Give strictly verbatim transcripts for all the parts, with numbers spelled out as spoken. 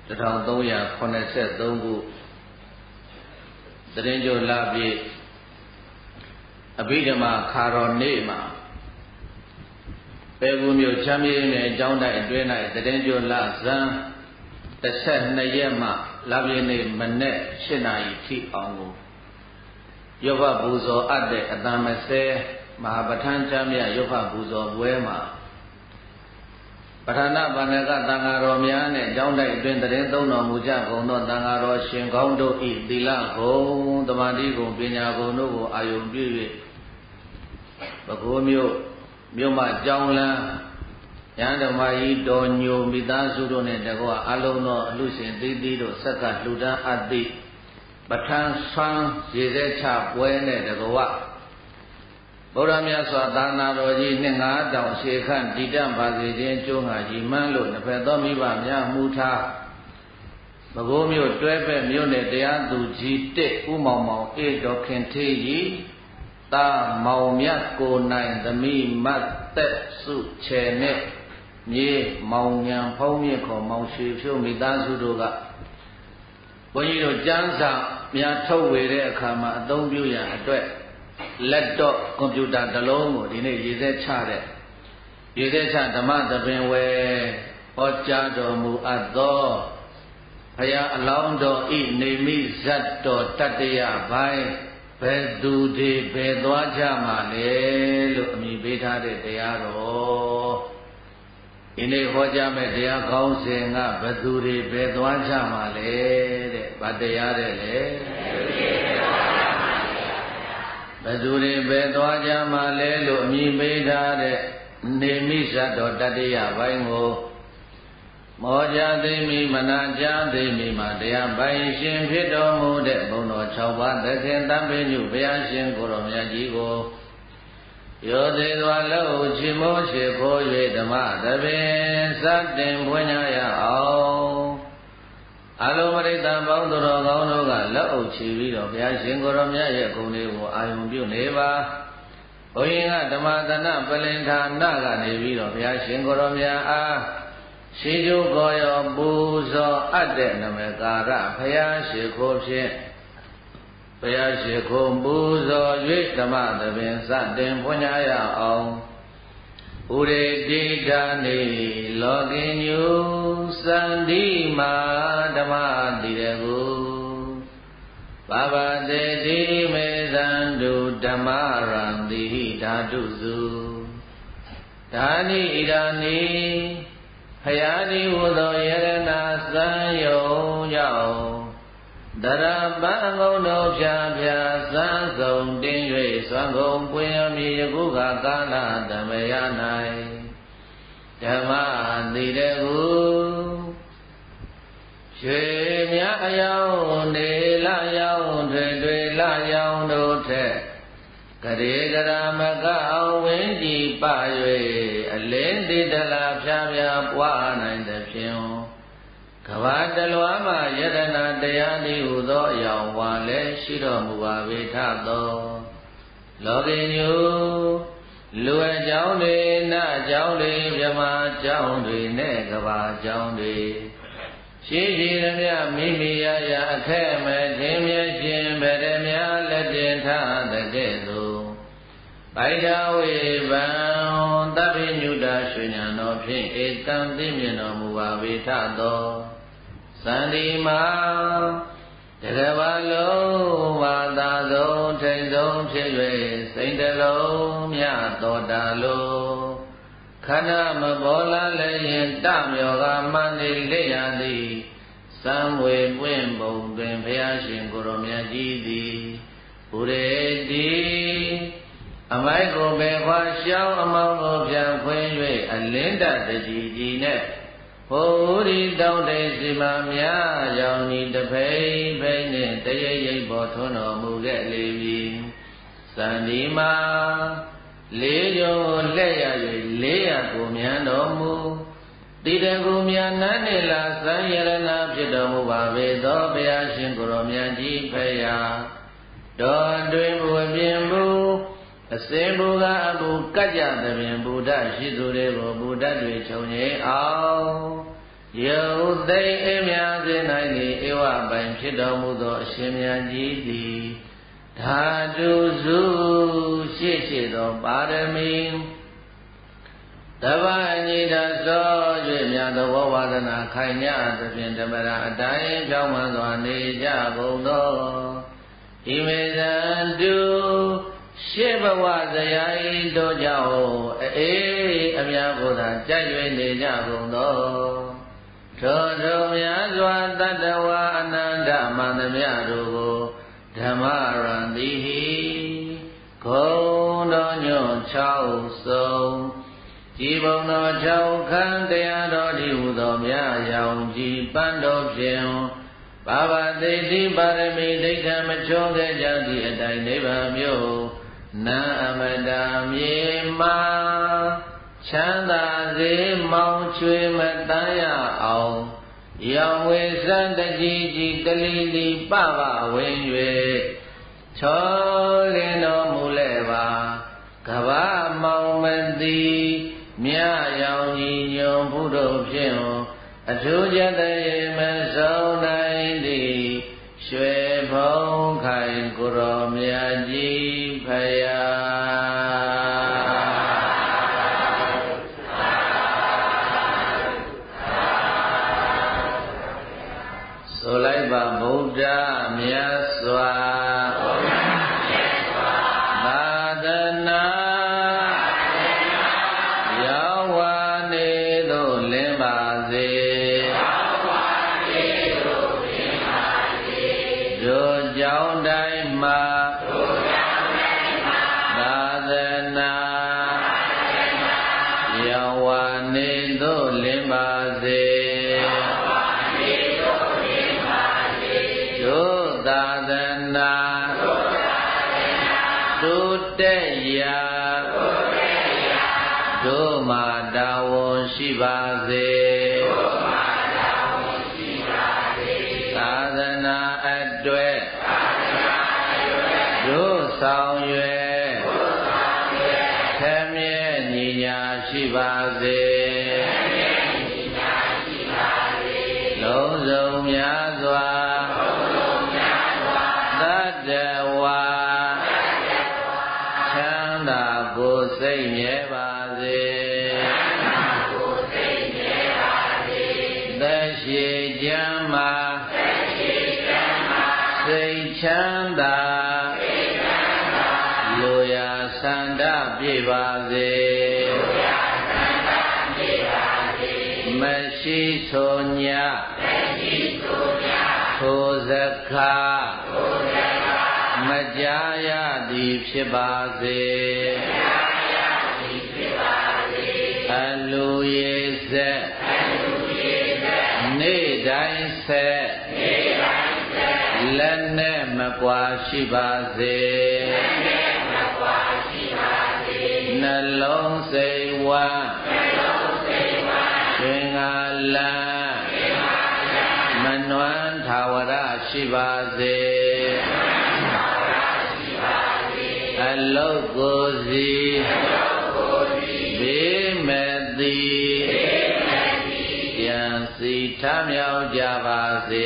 တစ်ထောင်သုံးရာခုနှစ်ဆယ်သုံးခုသတရင်ကျိုလပြည့်အဘိဓမ္မာခါတော်နေ့မှာပဲဘူးမြို့ချမ်းမြေနယ်အကြောင်းတိုင်းအတွင်း၌သတရင်ကျိုလဇန်တစ်ဆက်နှစ်ရက်မှလပြည့်နေ့မနေ့ရှစ်နာရီထိအောင်ကိုရုပ်ဖပူဇော်အပ်တဲ့အတန်မစဲမဟာပဋ္ဌာန်းချမ်းမြတ်ရုပ်ဖပူဇော်ပွဲမှာပဋ္ဌာနဗန္ဒကသံဃာတော်များနဲ့အကြောင်းတိုင်းအတွင်းသတရင်သုံးတော်မူကြကုန်သောသံဃာတော်ရှင်ကောင်းတို့ဤသီလဂုဏ်သမာဓိဂုဏ်ပညာဂုဏ်တို့ကိုအာယုံပြု၍ပဲခူးမြို့မြို့မကျောင်းလန်းဉာဏ်ဓမ္မကြီးတော်ညိုမိသားစုတို့နဲ့တကွအလုံးသောအလှရှင်သီးသီးတို့ဆက်ကလှူဒန်းအပ်သည့်ပဋ္ဌာန်းဆွမ်းရေစဲချပွဲနဲ့တကွဗုဒ္ဓမြတ်စွာသာသနာတော်ကြီးနှစ်ငါးတောင်ရှေခန့်တည်တံ့ပါစေခြင်းကျိုးငါကြီးမှန်းလို့နှစ်ဖက်သောမိဘများမှုထားပဲခူးမြို့တွဲပဲ့မြို့နယ်တရားသူကြီးတစ်ဦးမောင်မောင်အေတော်ခင်ထေးကြီးတာမောင်မြတ်ကိုနိုင်သမီးမတ်သက်စုချေနဲ့မြေမောင်ညာဖုံးမြင့်ခေါ်မောင်ရွှေဖြိုးမိသားစုတို့ကဘုန်းကြီးတို့ကျမ်းစာများထုတ်ဝေတဲ့အခါမှာအသုံးပြုရန်အတွက်လက်တော့ကွန်ပျူတာတစ်လုံးကိုဒီနေ့ရေးစဲချတဲ့ရေးစဲချဓမ္မသဘင်ဝဲဟောကြားတော်မူအပ်သောဘုရားအလောင်းတော်ဤနေမိဇတ်တော်တတ္တယဘိုင်းဘယ်သူတွေဘယ်သွားကြမှာလဲလို့အမည်ပေးထားတဲ့တရားတော်ဒီနေ့ဟောကြားမဲ့တရားကောင်းစဉ်ကဘယ်သူတွေဘယ်သွားကြမှာလဲတဲ့ဗတ်တရားတဲ့လေဘယ်သူတွေဘယ်သွားကြမှာလဲလို့အမည်ပေးထားတဲ့နေမိဇတ်တော်တတ္တယဘိုင်းကိုမောကြသိမိမနာကြသိမိမှာတရားပိုင်ရှင်ဖြစ်တော်မူတဲ့ဘုံတော်၆ပါးသခင်တံပိညုဘုရားရှင်ကိုယ်တော်မြတ်ကြီးကိုယောသေးစွာလို့ချီမိုးချေခိုး၍ဓမ္မသဘင်စတင်ဖွင့်ကြရအောင်အလုံးမရိတံပေါင်းသူတော်ကောင်းတို့ကလက်အုပ်ချီပြီးတော့ဘုရားရှင်ကိုယ်တော်မြတ်ရဲ့ဂုဏ်တွေကိုအာယုံပြုနေပါဘုရင်ကဓမ္မသနပလင်ဌာနကနေပြီးတော့ဘုရားရှင်ကိုယ်တော်မြတ်အားရှိကျိုးကိုရောပူဇော်အပ်တဲ့နမကာရဘုရားရှိခိုးဖြင့်ဘုရားရှိခိုးပူဇော်၍ဓမ္မသဘင်စတင်ဖွင့်ရအောင်ဥရေတိတာနေလောကညုစန္ဒီမာဓမ္မတိရကုဘာဝတေတိမေသန္တုဓမ္မရံတိဓာတုစုဓာနိဣဒာနိဖယားဒီဟူသောယရဏစံယုံကြောင့်တရပံငုံတို့ဖြာဖြာစံစုံတင်း၍စွမ်းကုန်ပွင့်မြည်ယခုကကာလတမယ၌ဓမ္မတိရကုရွှေမြအယောင်နေလယောင်ထွေထွေလယောင်တို့ထက်ကရေကရာမကအောင်ဝင်းကြည်ပ၍အလင်းတိတလာဖြားဖြားပွားနိုင်သဖြင့်ကဘာတလွားမှယတနာတရားဤဟူသောအယောင်ဝါလည်းရှိတော်မူပါဝေထသောလောကညုလူအကြောင်းတွေနအကြောင်းတွေမြမအကြောင်းတွေနဲ့ကဘာအကြောင်းတွေရှိရှိသမျှမိမိရရအခက်မဲ့ခြင်းမြရှင်ဗရမြလက်တင်ထားတဲ့ကဲ့သို့ဗိုက်တာဝေဗံသဗ္ဗညုတာရွှေဉာဏ်တော်ဖြင့်ဧတံသိမြင်တော်မူပါဝေထသောသန္တိမာတကဘာလုံးဝါသာဆုံးထိန်ဆုံးဖြစ်၍စိတ်တလုံးမြတော်တာလို့ခန္ဓာမပေါ်လာလည်းရင်တမြောကမန္တိလက်ရသည်စံဝေပွင့်ပုံတွင်ဘုရားရှင်ကိုယ်တော်မြတ်ကြီးသည်ဘုရေတိအမိုက်ကိုပဲခွာရှောင်းအမောင်းကိုပြန်ခွင်း၍အလင်းတတကြီးကြီးနဲ့ဘုရီတောင်းတဲ့စီမများရောင်ဤတဖိန်ဖိန်နဲ့တရိပ်ရိပ်ပေါ်ထွန်းတော်မူခဲ့လေပြီစန္ဒီမာလေးကြုံလက်ရ၍လေးရကိုမြန်တော်မူတိတကူမြန်နန်းနေလာစံရဏဖြစ်တော်မူပါပေသောဘုရားရှင်ကိုယ်တော်မြတ်ကြီးဖရာတော်တွင်ဘုပြင်မူအစင်ဘူကအဘူကကြသဖြင့်ဘုဒ္ဓရှိသူတွေကိုဘုဒ္ဓတွေခြုံငိမ်အောင်ယုတ်သိအမြာစေ၌လေဧဝပိုင်ဖြစ်တော်မူသောအရှင်မြတ်ကြီးသည်ဓာတုစုရှေ့ရှေ့သောပါရမီတပ္ပအညိတသော၍မြတ်သောဝါဒနာခိုင်ညသဖြင့်ဓမ္မရာအတိုင်းကြောင်းမှန်စွာနေကြကုန်သောဣမေဇံတုရှေ့ဘဝဇယာဤတို့ကြောင့်အေးအမြတ်ဘုရားကြိုက်၍နေကြကုန်သောထိုထိုများစွာတတ္တဝါအနန္တမန္တမြတို့ကိုဓမ္မရံတိဟိဂုံတော်ညွန့်၆စုံကြည်ဘုံတော်၆ခန်းတရားတော်ဒီဟုသောမြတ်ရောင်ကြည်ပန်းတော်ဖြင့်ဘာဝတိတိပါရမီဒိဋ္ဌံမချောခဲ့ကြသည့်အတိုင်းနိဗ္ဗာန်မြို့နာအမတမြေမှာချမ်းသာစေမောင်ချွေမတန်းရအောင်ရောင်ဝေစံတကြီးကြီးကလေးလီပပဝင်း၍ချောလင်းတော်မူလဲပါကဘာမောင်မတိမြရောင်ကြီးညွန်ဘုဒ္ဓဖြင့်အထူးကြတဲ့မဆုံးနိုင်သည်ရွှေဘုံခိုင်ကိုရောမြတ်ကြီးဖယားဆိုလိုက်ပါဗုဒ္ဓမြတ်စွာသာသနာရောက်ဝါနေသို့လင်းပါစေတို့ကြောင့်တိုင်းမှာသာသနာရောက်ဝါနေသို့လင်းပါစေတို့သာသနာတို့တက်ရာတို့မှာတာဝန်ရှိပါစေသာသနာအတွက်တို့ဆောင်ရွယ်ထမြဲညီညာရှိပါစေလုံးစုံများစွာသတ္တဝါချမ်းသာကိုယ်စိတ်မြဲပါစေသက်ရှိကျမ်းမာစိတ်ချမ်းသာလူရာဆန္ဒပြည့်ပါစေမရှိဆိုညထိုစကားမကြားရသည်ဖြစ်ပါစေအလူရေဆက်နေ့တိုင်းဆက်လက်နဲ့မကွာရှိပါစေနှလုံးစိတ်ဝမ်းရှင်ငါလန်းမနွမ်းထာဝရရှိပါစေအလုတ်ကိုစီဘေးမဲ့သည်ပြန်စီထမြောက်ကြပါစေ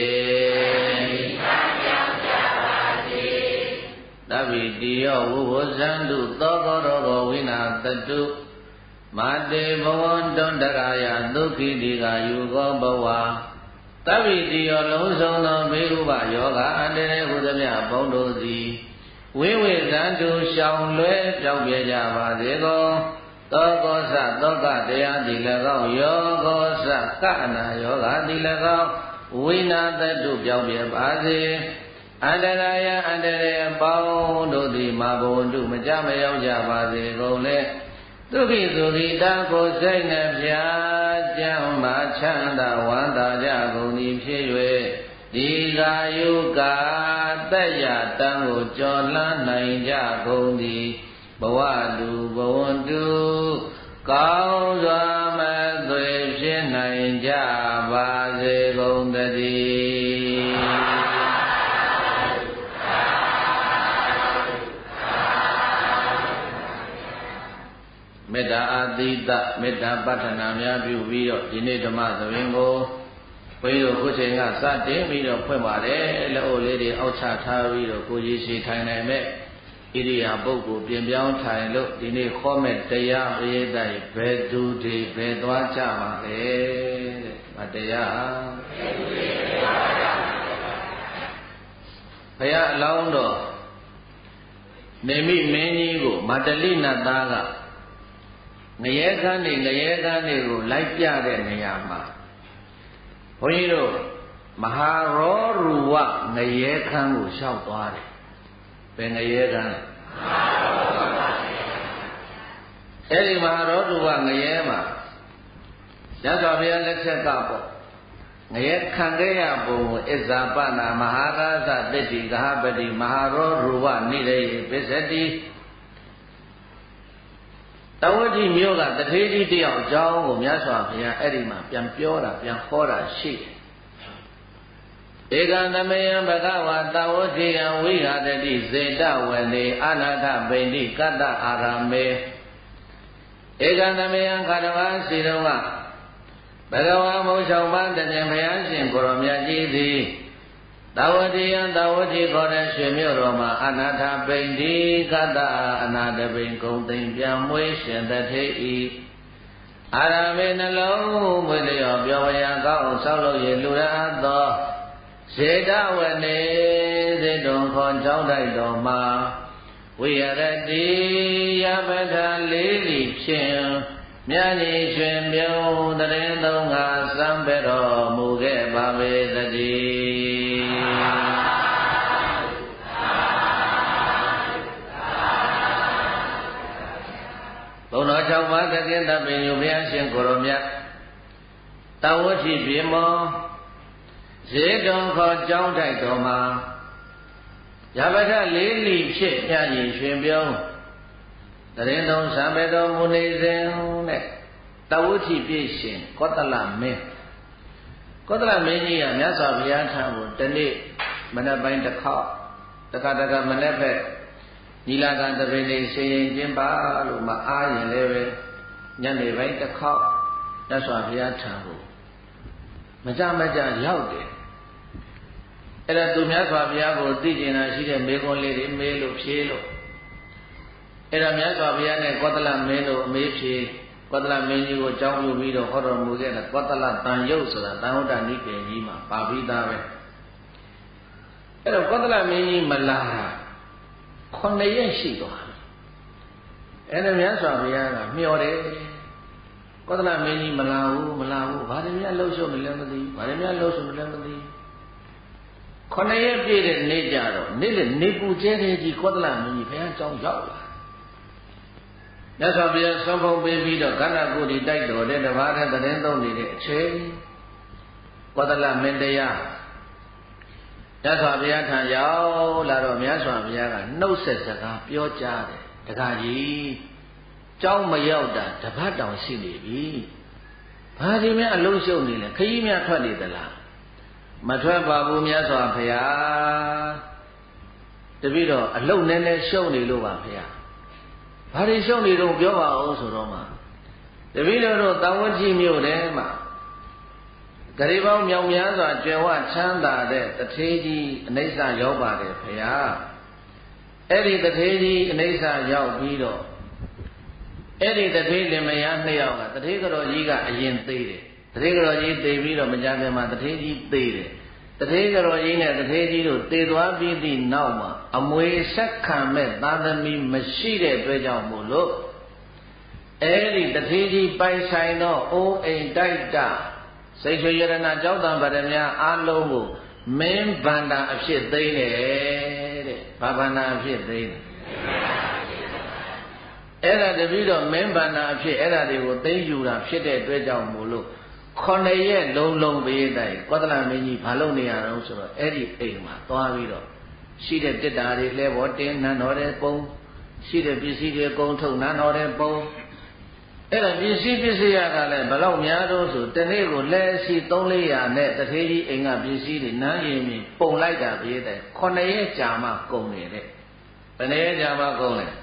တဗ္ဗိတိယောဝုဝဇန္တုသောကောရောဂဝိနာတတုမာတေဘဝန္တန္တရာယဒုက္ခိတိကာယုကောဘဝတဗ္ဗိတိယောလုံးစုံသောဘေးဥပယောဂအန္တရာယ်ဟုသမျှဘုံတို့သည်ဝိဝေဇန္တုရှောင်လွဲပြောင်းပြကြပါစေကုန်သောကောသသောကတရားသည်၎င်းယောကောသကအနာယောဂသည်၎င်းဝိနာတတုပြောင်းပြပါစေအန္တရာယအန္တရာယ်ပေါင်းတို့သည်မဘဝန္တုမကြမရောက်ကြပါစေကုန်လေဒုက္ခိသုခိတကိုစိတ်နှပြကြမ်းမှချမ်းသာဝမ်းသာကြကုန်သည်ဖြစ်၍ဒီကာယုကာတက်ရတံကိုကြော်လန်းနိုင်ကြကုန်သည်ဘဝတုဘဝန္တုကောင်းစွာမသွေဖြစ်နိုင်ကြပါစေကုန်သတည်းမေတ္တာအာတိတမေတ္တာပဋ္ဌာနာများပြုပြီးတော့ဒီနေ့ဓမ္မသဘင်ကိုဘုန်းကြီးတို့ခုချိန်ကစတင်ပြီးတော့ဖွင့်ပါတယ်လက်အိုလေးတွေအောက်ချထားပြီးတော့ကိုကြီးရှိထိုင်နိုင်မဲ့ဣရိယာပုဂ္ဂိုလ်ပြင်ပြောင်းထိုင်လို့ဒီနေ့ခေါ်မဲ့တရားပရိသတ်ဘယ်သူတွေဘယ်သွားကြပါလဲတဲ့မတရားဘယ်သူတွေဘယ်သွားကြပါလဲဘုရားအလောင်းတော်နေမိမင်းကြီးကိုမတလိနတ်သားကငရဲခန်းနေငရဲခန်းနေကိုလိုက်ပြတဲ့နေရာမှာဘုန်းကြီးတို့မဟာရောရူဝငရဲခန်းကိုလျှောက်သွားတယ်ဘယ်ငရဲခန်းလဲအဲ့ဒီမဟာရောရူဝငရဲမှာရသော်ဘုရားလက်ထက်ကပေါ့ငရဲခံခဲ့ရပုံကိုအစ္ဇာပနာမဟာရာဇတတိကဟပတိမဟာရောရူဝနိရေပစ္စတိတဝတိမျိုးကတထေးကြီးတယောက်အကြောင်းကိုမြတ်စွာဘုရားအဲ့ဒီမှာပြန်ပြောတာပြန်ဟောတာရှိတယ်ဧကံသမယံဘဂဝါတဝတိယံဝိဟာတတိဇေတဝနေအနာထဗိန္တိကတ္တအာရမေဧကံသမယံခရဝါစီတော်ကဘဂဝါမုံဆောင်ပန်းတည်ဘုရားရှင်ကိုရောမြတ်ကြီးသည်တဝတိယံတဝတိခေါ်တဲ့ရွှေမြို့တော်မှာအနာထဗိန္တိကတ္တအနာတဗိန်ဂုံသိမ့်ပြန်မွေးရှင်တထေဤအာရမေနှလုံးမွေးလျော်ပြောဝရကောင်းဆောက်လုပ်ရလူရသောဇေတဝနေဇေတုံခေါ်ကြောင်းတိုက်တော်မှာဝိရတိယပထလေးလီဖြင့်မြတ်ကြီးရွှင်မြုံတရင်သုံးငါစံပဲတော်မူခဲ့ပါပေသတည်းဘုံတော်၆ပါးသခင်သဗ္ဗညုဘုရားရှင်ကိုရောမြတ်တဝတိပြေမောဇေတုံခေါ်ကြောင်းတိုက်တော်မှာယပထလေးလီဖြင့်မြတ်ကြီးရွှင်မြုံတရင်သုံးစံပဲတော်မူနေစဉ်နဲ့တဝုထိပြည့်ရှင်ကောသလမင်းကောသလမင်းကြီးကမြတ်စွာဘုရားထံကိုတနေ့မနက်ပိုင်းတစ်ခေါက်တခါတခါမနက်ဘက်ညီလာခံတပင်လေးရှင်ရင်ကျင်းပါလို့မအားရင်လည်းပဲညနေပိုင်းတစ်ခေါက်မြတ်စွာဘုရားထံကိုမကြမကြရောက်တယ်အဲ့ဒါသူမြတ်စွာဘုရားကိုသိကျင်တာရှိတဲ့မေခွန်းလေးတွေမေးလို့ဖြေလို့အဲ့ဒါမြတ်စွာဘုရားနဲ့ကောသလမင်းတို့အမေးဖြေကောသလမင်းကြီးကိုကြောင်းပြပြီးတော့ဟောတော်မူခဲ့တဲ့ကောသလတန်ရုပ်ဆိုတာတန်ဟုတ်တာနိကေကြီးမှာပါပြီးသားပဲအဲ့တော့ကောသလမင်းကြီးမလာခုနှစ်ရက်ရှိသွားအဲ့ဒါမြတ်စွာဘုရားကမျှော်တယ်ကောသလမင်းကြီးမလာဘူးမလာဘူးဘာတွေများလှုပ်ရှုပ်နေလဲမသိဘူးဘာတွေများလှုပ်ရှုပ်နေလဲမသိဘူးခုနှစ်ရက်ပြည့်တဲ့နေ့ကြတော့နေ့လေနေပူကျဲတဲ့ကြီးကောသလမင်းကြီးဘုရားကြောင်းရောက်လာမြတ်စွာဘုရားဆုံးဖုံးပေးပြီးတော့ကန္နာကိုဒီတိုက်တော်တဲ့တပါးတဲ့တရင်သုံးနေတဲ့အချိန်ကောသလမင်းတရားမြတ်စွာဘုရားထံရောက်လာတော့မြတ်စွာဘုရားကနှုတ်ဆက်စကားပြောကြားတယ်တခါကြီးကြောင်းမရောက်တာတပတ်တောင်ရှိနေပြီဘာဒီများအလုံးရှုံနေလဲခကြီးများထွက်နေသလားမထွက်ပါဘူးမြတ်စွာဘုရားတပည့်တော်အလုံးနည်းနည်းရှုံနေလို့ပါဘုရားဘာတွေရှုံနေတော့ပြောပါအောင်ဆိုတော့မှတပည့်တော်တို့တာဝတိမြို့ထဲမှာဂရိပေါင်းမြောင်များစွာကျွယ်ဝချမ်းသာတဲ့တထေးကြီးအနိစ္စရောက်ပါတယ်ဘုရားအဲ့ဒီတထေးကြီးအနိစ္စရောက်ပြီးတော့အဲ့ဒီတထေးလင်မယားနှစ်ယောက်ကတထေးကတော်ကြီးကအရင်သေးတယ်တထေးကတော်ကြီးသေပြီးတော့မကြခင်မှာတထေးကြီးသေတယ်တထေးကတော်ကြီးနဲ့တထေးကြီးတို့သေသွားပြီးသည့်နောက်မှာအမွေဆက်ခံမဲ့သာသမီမရှိတဲ့အတွက်ကြောင့်မို့လို့အဲ့ဒီတထေးကြီးပိုင်ဆိုင်သောအိုးအိမ်တိုက်တာစိတ်ဆွေရတနာကြောက်တံဗရမအားလုံးကိုမင်းဗန္တာအဖြစ်သိမ်းတယ်တဲ့ဘာဗန္တာအဖြစ်သိမ်းတယ်အဲ့ဒါတပည့်တော်မင်းဗန္တာအဖြစ်အဲ့ဒါတွေကိုသိမ်းယူတာဖြစ်တဲ့အတွက်ကြောင့်မို့လို့ခုနှစ်ရက်လုံးလုံးပေးတိုင်းကောသလမင်းကြီးဘာလုပ်နေရအောင်ဆိုတော့အဲ့ဒီအိမ်မှာသွားပြီးတော့ရှိတဲ့တစ်တာတွေလဲဘောတင်းနန်းတော်တဲ့ပုံရှိတဲ့ပစ္စည်းတွေကုန်းထုတ်နန်းတော်တဲ့ပုံအဲ့ဒါပစ္စည်းပစ္စည်းရကလည်းဘလောက်များတော့ဆိုတနေ့ကိုလဲစီသုံးလေးရာနဲ့တထေးကြီးအိမ်ကပစ္စည်းတွေနန်းရင်မြင်ပုံလိုက်တာပြေးတယ်ခုနှစ်ရက်ကြာမှကုန်နေတဲ့ဘယ်နှစ်ရက်ကြာမှကုန်လဲ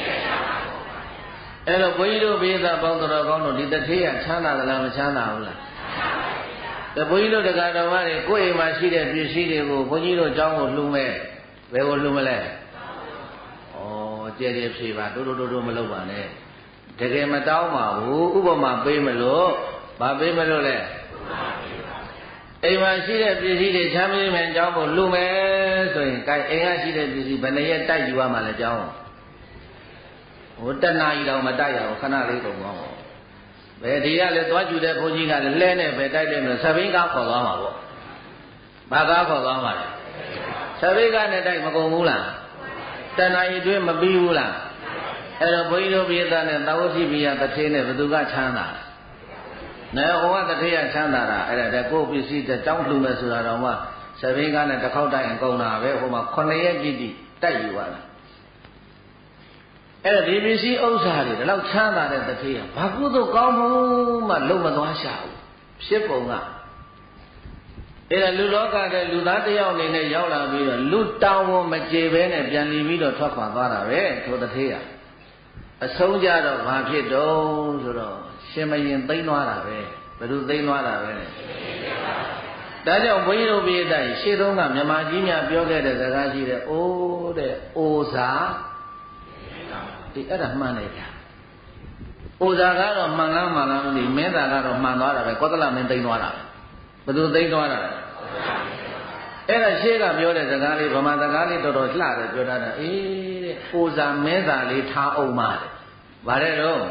အဲ့တော့ဘုန်းကြီးတို့ဘေးသားပေါင်းတော်ကောင်းတို့ဒီတထေးကချမ်းသာသလားမချမ်းသာဘူးလားတဲ့ဘုန်းကြီးတို့တရားတော်မတွေကိုယ့်အိမ်မှာရှိတဲ့ပစ္စည်းတွေကိုဘုန်းကြီးတို့အကြောင်းကိုလှူမယ်ဘယ်ကိုလှူမလဲဩကြဲကြဲဖြေပါတိုးတိုးတိုးတိုးမလုပ်ပါနဲ့တကယ်မတောင်းပါဘူးဥပမာပေးမလို့ဘာပေးမလို့လဲအိမ်မှာရှိတဲ့ပစ္စည်းတွေချမ်းမြေမယ်အကြောင်းကိုလှူမယ်ဆိုရင်အဲအိမ်ကရှိတဲ့ပစ္စည်းဘယ်နှရက်တိုက်ယူရမှာလဲအကြောင်းဟိုတဏှာကြီးတော့မတိုက်ရဘူးခဏလေးကုန်သွားပါဘယ်ဒီကလည်းသွားကြည့်တဲ့ဘုန်းကြီးကလည်းလဲနဲ့ပဲတိုက်တယ်လို့သဘိန်းကားခေါ်သွားမှာပေါ့ဘာကားခေါ်သွားမှာလဲသဘိန်းကားနဲ့တိုက်မကုန်ဘူးလားတဏှာကြီးတွင်းမပြီးဘူးလားအဲ့တော့ဘုန်းကြီးတို့ပြည်သားနဲ့သာဝတိပိယတထေးနဲ့ဘသူကချမ်းသာနဲဟိုကတထေးကချမ်းသာတာအဲ့ဒါကိုပစ္စည်းတောင်းလှူမယ်ဆိုတာတော့မှသဘိန်းကားနဲ့တစ်ခေါက်တိုက်ရင်ကုန်တာပဲဟိုမှာခုနှစ်ရက်ကြည့်ကြည့်တိုက်ယူပါလားအဲ့ဒါဒီပစ္စည်းဥစ္စာတွေဒီလောက်ချမ်းသာတဲ့တထေးကဘာကုသိုလ်ကောင်းမှုမှလုံးမသွားရှာဘူးဖြစ်ပုံကအဲ့ဒါလူလောကတဲ့လူသားတယောက်အနေနဲ့ရောက်လာပြီးတော့လူတောင်းဖို့မကြေဘဲနဲ့ပြန်လီပြီးတော့ထွက်ခွာသွားတာပဲထိုတထေးကအဆုံးကြတော့ဘာဖြစ်တော့ဆိုတော့ရှင်မရင်သိမ့်သွားတာပဲဘယ်သူသိမ့်သွားတာပဲဒါကြောင့်ဘုန်းကြီးတို့ပြည်တိုင်းရှေ့တုန်းကမြမကြီးများပြောခဲ့တဲ့စကားရှိတယ်အိုးတဲ့အိုဇာဒီအဲ့ဒါမှန်တယ်ဗျာအိုဇာကတော့မှန်လားမှန်လားမသိမင်းသားကတော့မှန်သွားတာပဲကောသလမင်းသိမ့်သွားတာပဲဘယ်သူသိမ့်သွားတာလဲအဲ့ဒါရှေ့ကပြောတဲ့စကားလေးဗမာစကားလေးတော်တော်လှတယ်ပြောတာအေးတဲ့အိုဇာမင်းသားလေးထားအောင်ပါတဲ့ဗါတဲ့တော့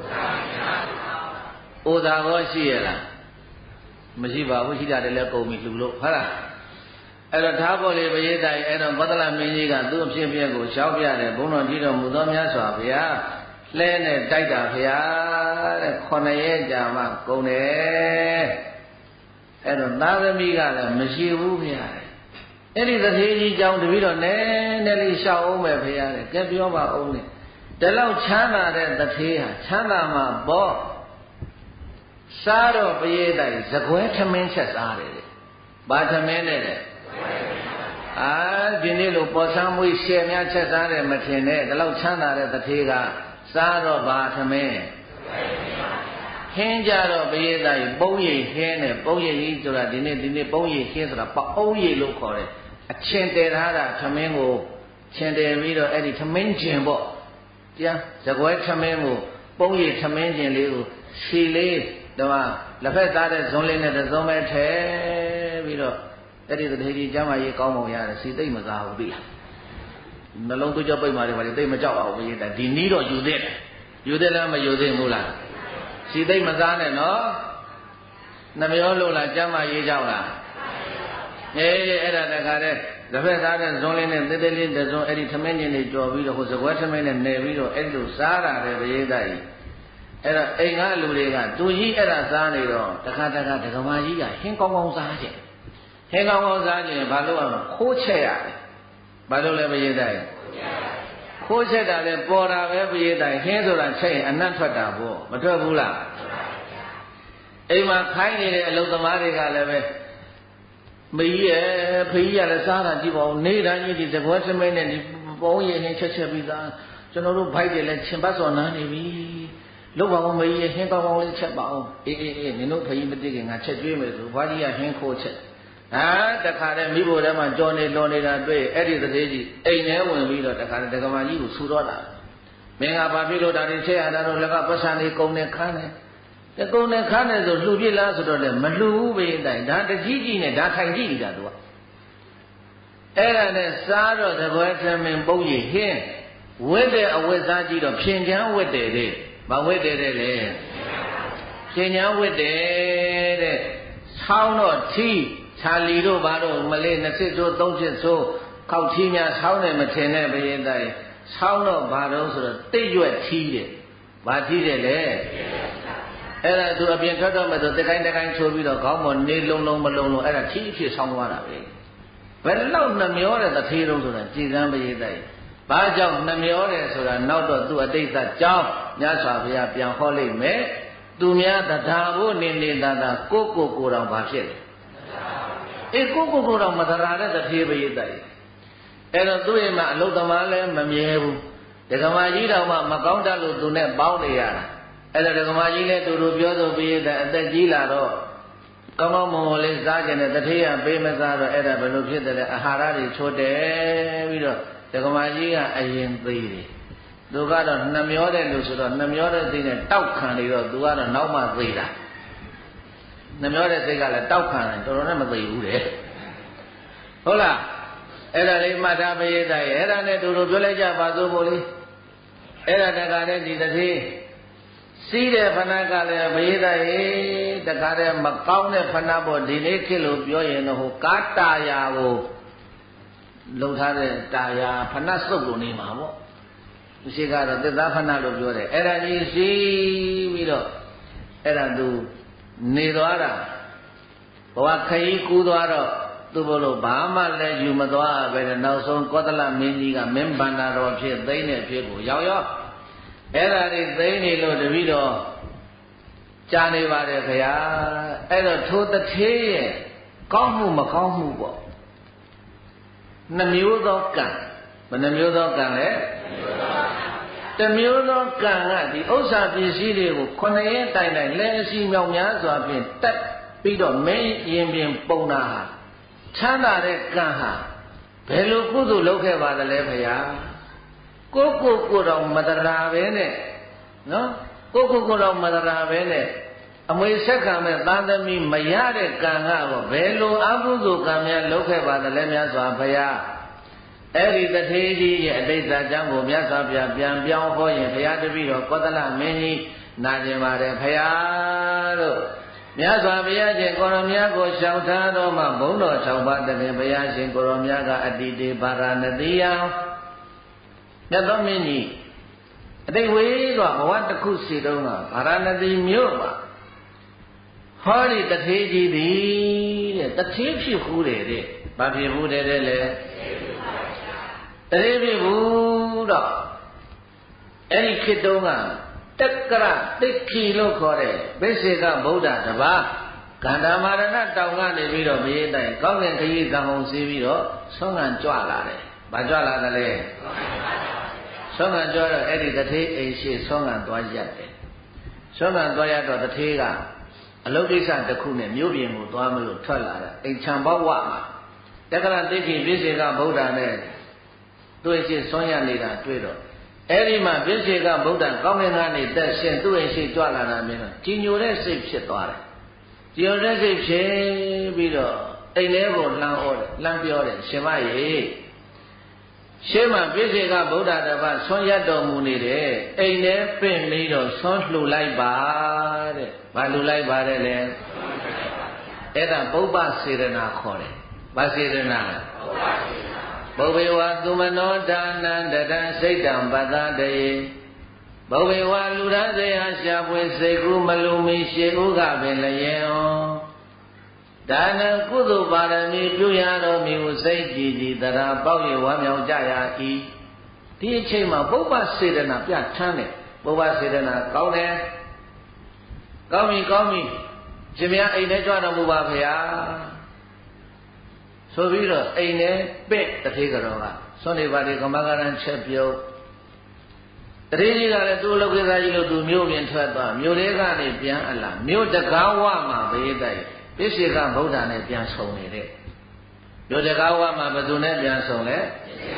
အိုဇာကောရှိရလားမရှိပါဘူးရှိတာတည်းလည်းကုန်ပြီလှူလို့ဟုတ်လားအဲ့တော့ထားဖို့လေပရိသတ်အဲ့တော့ကောသလမင်းကြီးကသူ့အဖြစ်အပျက်ကိုရှောက်ပြတယ်ဘုန်းတော်ကြီးတော်မူသောမြတ်စွာဘုရားလဲနဲ့တိုက်တာဘုရားတဲ့ခုနှစ်ရက်ကြာမှကုန်တယ်အဲ့တော့သားသမီးကလည်းမရှိဘူးဘုရားအဲ့ဒီသတိကြီးကြောင့်တပည့်တော်နည်းနည်းလေးရှောက်အောင်ပဲဘုရားတဲ့ကဲပြောပါအောင်နဲ့ဒီလောက်ချမ်းသာတဲ့သတိဟာချမ်းသာမှာပေါ့စားတော့ပရိသတ်ဇကွဲထမင်းချက်စားတယ်တဲ့ဘာထမင်းနဲ့တဲ့အာဒီနေ့လိုပေါ်ဆန်းမွေးရှယ်များချက်စားတယ်မထင်နဲ့ဒီလောက်ချမ်းသာတဲ့တထေးကစားတော့ဘာသမင်းဟင်းကြတော့ပရိသတ်ပုံရိပ်ဟင်းနဲ့ပုံရိပ်ကြီးဆိုတာဒီနေ့ဒီနေ့ပုံရိပ်ဟင်းဆိုတာပအုံးရိပ်လို့ခေါ်တယ်အချင်းတည်ထားတာသမင်းကိုချင်းတည်ပြီးတော့အဲ့ဒီသမင်းကျင်ပေါ့ပြန်ဇကွဲသမင်းကိုပုံရိပ်သမင်းကျင်လေးကိုရှည်လေးတော့လက်ဖက်သားတဲ့ဇွန်လေးနဲ့တစုံပဲထဲပြီးတော့အဲ့ဒီတထေကြီးကျမ်းမာရေးကောင်းပုံရတယ်စီသိမ့်မစားဘူးသိလားနှလုံးသွေးကြောပိတ်မာတယ်ဗါလေသိမ့်မကြောက်အောင်ဘုရားဒီနီးတော့ယူသေးတယ်ယူသေးလားမယူသေးဘူးလားစီသိမ့်မစားနဲ့နော်နှမျောလို့လားကျမ်းမာရေးကြောက်လားအေးအဲ့ဒါတခါတည်းလက်ဖက်သားတဲ့ဇွန်လေးနဲ့သေးသေးလေးတစုံအဲ့ဒီသမင်းချင်းတွေကြော်ပြီးတော့ဟိုစကွဲသမင်းနဲ့နယ်ပြီးတော့အဲ့လိုစားတာပဲဘုရားကြီးအဲ့တော့အိမ်ကလူတွေကသူကြီးအဲ့ဒါစားနေတော့တခါတခါဒကမာကြီးကဟင်းကောင်းကောင်းစားကြဟင်းကောင်းကောင်းစားကြရင်ဘာလို့အောင်ခိုးချက်ရတယ်ဘာလို့လဲပရိသတ်ခိုးချက်တာလဲပေါ်တာပဲပရိသတ်ဟင်းဆိုတာချက်ရင်အနံ့ထွက်တာပေါ့မထွက်ဘူးလားအိမ်မှာခိုင်းနေတဲ့အလုပ်သမားတွေကလည်းပဲမကြီးရဲ့ဖေးကြီးကလည်းစားတာကြည့်ပါဦးနေတိုင်းကြီးဒီသဘောသမင်းနဲ့ဒီပုံရိပ်ဟင်းချက်ချက်ပြီးသားကျွန်တော်တို့ဘိုက်တွေလည်းချင်ပတ်စော်နားနေပြီလုတ်ပါအောင်မကြီးဟင်းကောင်းကောင်းလေးချက်ပါအောင်အေးအေးအေးနင်တို့ဖေးကြီးမသိခင်ငါချက်ကျွေးမယ်ဆိုဘာကြီးကဟင်းခိုးချက်ဟာတခါတည်းမိဖို့ထဲမှာကြော်နေလွန်နေတာတွေ့အဲ့ဒီသတင်းကြီးအိမ်ထဲဝင်ပြီးတော့တခါတည်းဒကမာကြီးကိုဆူတော့တာမင်းကဘာဖြစ်လို့ဒါတွေချက်ရတာတော့လက်ကပတ်စံနေကုန်နေခန်းနေတကုံနေခန်းနေဆိုလှူပြစ်လားဆိုတော့လည်းမလှူဘူးပဲတိုင်ဒါတကြီးကြီးနဲ့ဒါထိုင်ကြည့်နေတာသူကအဲ့ဒါနဲ့စားတော့တပွဲသမင်ပုတ်ရဟင်းဝတ်တဲ့အဝတ်စားကြည့်တော့ဖြင်ချမ်းဝတ်တယ်တဲ့မဝတ်တယ်တဲ့လေဖြင်ချမ်းဝတ်တယ်တဲ့ဆောင်းတော့ထီးချာလီတို့ဘာတို့မလေးနှစ်စစ်ဆိုသုံးစစ်ဆိုခောက်ထီးများဆောင်းတယ်မထင်နဲ့ဘယင်းတိုင်းဆောင်းတော့ဘာတော့ဆိုတော့တိတ်ရွက်ထီးတယ်ဘာထီးတယ်လဲအဲ့ဒါသူအပြင်ထွက်တော့မှဆိုတကိုင်းတကိုင်းချိုးပြီးတော့ခေါင်းပေါ်နေလုံးလုံးမလုံးလုံးအဲ့ဒါထီးဖြစ်ဆောင်းသွားတာပဲဘယ်လောက်နှမျောတဲ့သထေးလုံးဆိုတာကြည်စမ်းဘယင်းတိုင်းဘာကြောင့်နှမျောတယ်ဆိုတာနောက်တော့သူ့အတိတ်ကကြောင်းမြတ်စွာဘုရားပြန်ဟောလိုက်မယ်သူများတရားဖို့နေနေသာသာကိုကိုကိုတော်ဘာဖြစ်လဲအေးကိုကိုကိုတော်မသရာတဲ့တထေးပရိသတ်အဲ့တော့သူ့ရဲ့မှာအလုသမားလည်းမမြဲဘူးဒကမာကြီးတော်မှမကောင်းတတ်လို့သူနဲ့ပေါင်းနေရတာအဲ့တော့ဒကမာကြီးလည်းတူတူပြောဆိုပရိသတ်အသက်ကြီးလာတော့ကောင်းကောင်းမွန်မွန်လေးစားကြတဲ့တထေးရပေးမစားတော့အဲ့ဒါဘယ်လိုဖြစ်တယ်လဲအာဟာရတွေချိုးတယ်ပြီးတော့ဒကမာကြီးကအရင်သေးတယ်သူကတော့နှမျောတဲ့လူဆိုတော့နှမျောတဲ့စိတ်နဲ့တောက်ခံနေတော့သူကတော့နောက်မှသေးတာနှမျောတဲ့စိတ်ကလည်းတောက်ခံတယ်တော်တော်နဲ့မသေးဘူးတဲ့ဟုတ်လားအဲ့ဒါလေးမှတ်ထားပေးရတဲ့အဲ့ဒါနဲ့တူတူပြောလိုက်ကြပါစို့မို့လေအဲ့ဒါတခါတည်းဒီတထေးစီးတဲ့ဖဏကလည်းဘေးသားရေတခါတည်းမကောင်းတဲ့ဖဏပေါ့ဒီနေ့ခေတ်လို့ပြောရင်တော့ဟိုကားတာယာကိုလုံထားတဲ့တာယာဖဏစုပ်လို့နေမှာပေါ့ဒီရှိကတော့သစ္စာဖဏလို့ပြောတယ်အဲ့ဒါကြီးစီးပြီးတော့အဲ့ဒါသူနေသွားတာဘဝခရီးကူးသွားတော့သူဘလို့ဘာမှလည်းယူမသွားပဲနောက်ဆုံးကောသလမင်းကြီးကမင်းဗန္တာတော်ဖြစ်သိမ့်တဲ့ဖြစ်ကိုရောက်ရောက်အဲ့ဒါတွေသိနေလို့တပည့်တော်ကြားနေပါတယ်ခင်ဗျာအဲ့တော့ထိုတထေးရဲ့ကောင်းမှုမကောင်းမှုပေါ့နှမျိုးသောကံဘယ်နှမျိုးသောကံလဲတစ်မျိုးသောကံကဒီဥစ္စာပစ္စည်းတွေကိုခုနှစ်ရက်တိုင်တိုင်လဲအစီမြောင်များစွာဖြင့်တက်ပြီးတော့မင်းရင်ပြင်ပုံတာဟာချမ်းသာတဲ့ကံဟာဘယ်လိုကုသိုလ်လုပ်ခဲ့ပါသလဲခင်ဗျာကိုကိုကိုတော့မတရာပဲနဲ့နော်ကိုကိုကိုတော့မတရာပဲနဲ့အမွေဆက်ခံမဲ့သာသမီမရတဲ့ကံကတော့ဘယ်လိုအကုသိုလ်ကံများလုပ်ခဲ့ပါသလဲများစွာဘုရားအဲ့ဒီတထေးကြီးရဲ့အတိတ်အကြောင်းကိုမြတ်စွာဘုရားပြန်ပြောင်းဟောရင်ဘုရားတပည့်တော်ကောသလမင်းကြီးနာကျင်ပါတယ်ဘုရားလို့မြတ်စွာဘုရားရှင်ကိုရောမြတ်ကိုရှောင်ထားတော်မှာဘုန်းတော်၆ပါးတခင်ဘုရားရှင်ကိုရောမြတ်ကအတ္တိတေပါရဏတိယမြတ်သောမင်းကြီးအတိတ်ဝေးတော့ဘဝတစ်ခုစီတုံးကဗာရာဏသီမြို့မှာဟောဒီတထေးကြီးသည်တဲ့တထေးဖြစ်ဘူးတယ်တဲ့ဘာဖြစ်ဘူးတယ်တဲ့လေတထေးဖြစ်ဘူးတော့အဲ့ဒီခေတ်တုံးကတက္ကရတိခိလို့ခေါ်တဲ့ဘိစေကဗုဒ္ဓတပါးကန္တာမာရဏတောင်ကနေပြီးတော့ဘေးတိုင်ကောင်းကင်ခရီးသံဟုံစီးပြီးတော့ဆွမ်းခံကြွလာတယ်ဘာကြွလာတယ်လဲဆွမ်းခံကြွတော့အဲ့ဒီတထေးအိမ်ရှိဆွမ်းခံသွားရက်တယ်ဆွမ်းခံသွားရတော့တထေးကအလုပ်ကိစ္စတစ်ခုနဲ့မြို့ပြင်ကိုသွားမလို့ထွက်လာတာအိမ်ချံဘဝမှာတက္ကရာတိခိဘိစေကဗုဒ္ဓနဲ့တွေ့ရှိဆွမ်းရနေတာတွေ့တော့အဲ့ဒီမှာဘိစေကဗုဒ္ဓကောင်းကင်ကနေတက်ရှင်သူ့အိမ်ရှိကြွလာတာမြင်တော့ကြီးညိုတဲ့စိတ်ဖြစ်သွားတယ်ကြီးညိုတဲ့စိတ်ဖြစ်ပြီးတော့အိမ်ထဲကိုလှမ်းဩတယ်လှမ်းပြောတယ်ရှင်မရေရှေးမှာဘိစေကဗုဒ္ဓတပါးဆွမ်းရတော်မူနေတယ်အိမ်ထဲပင့်ပြီးတော့ဆွမ်းလှူလိုက်ပါတဲ့ဘာလှူလိုက်ပါတဲ့လဲအဲ့ဒါပုပ္ပစေရနာခေါ်တယ်ဘာစေရနာလဲဘုဗ္ဗေဝသုမနောဒါနံတတံစိတ်တံပတ္တတေဘုဗ္ဗေဝလူရစေဟာရှားပွေစိတ်ကူးမလူမီရှေဥကပင်လျင်ဒါနံကုသိုလ်ပါရမီပြုရတော်မူစိတ်ကြည်ကြည်တရာပေါက်ရဝမ်းမြောက်ကြရ၏ဒီအချိန်မှာပုပ္ပစေရနာပြဋ္ဌာန်းတယ်ပုပ္ပစေရနာကောင်းတယ်ကောင်းပြီကောင်းပြီရှင်မအိမ်ထဲကြွတော်မူပါဗျာဆိုပြီးတော့အိမ်ထဲပဲ့တထေးကြောကသွန်နေပါလေကမ္ဘာကရန်ချက်ပြုတ်တထေးကြီးကလည်းသူ့လောကိစ္စကြီးလို့သူမြို့ပြင်ထွက်သွားမြို့ထဲကနေပြန်အလာမြို့တကားဝမှာဘေးတိုက်ပစ္စေကဗုဒ္ဓနဲ့ပြန်ဆုံနေတဲ့မြို့တကားဝမှာဘယ်သူနဲ့ပြန်ဆုံလဲ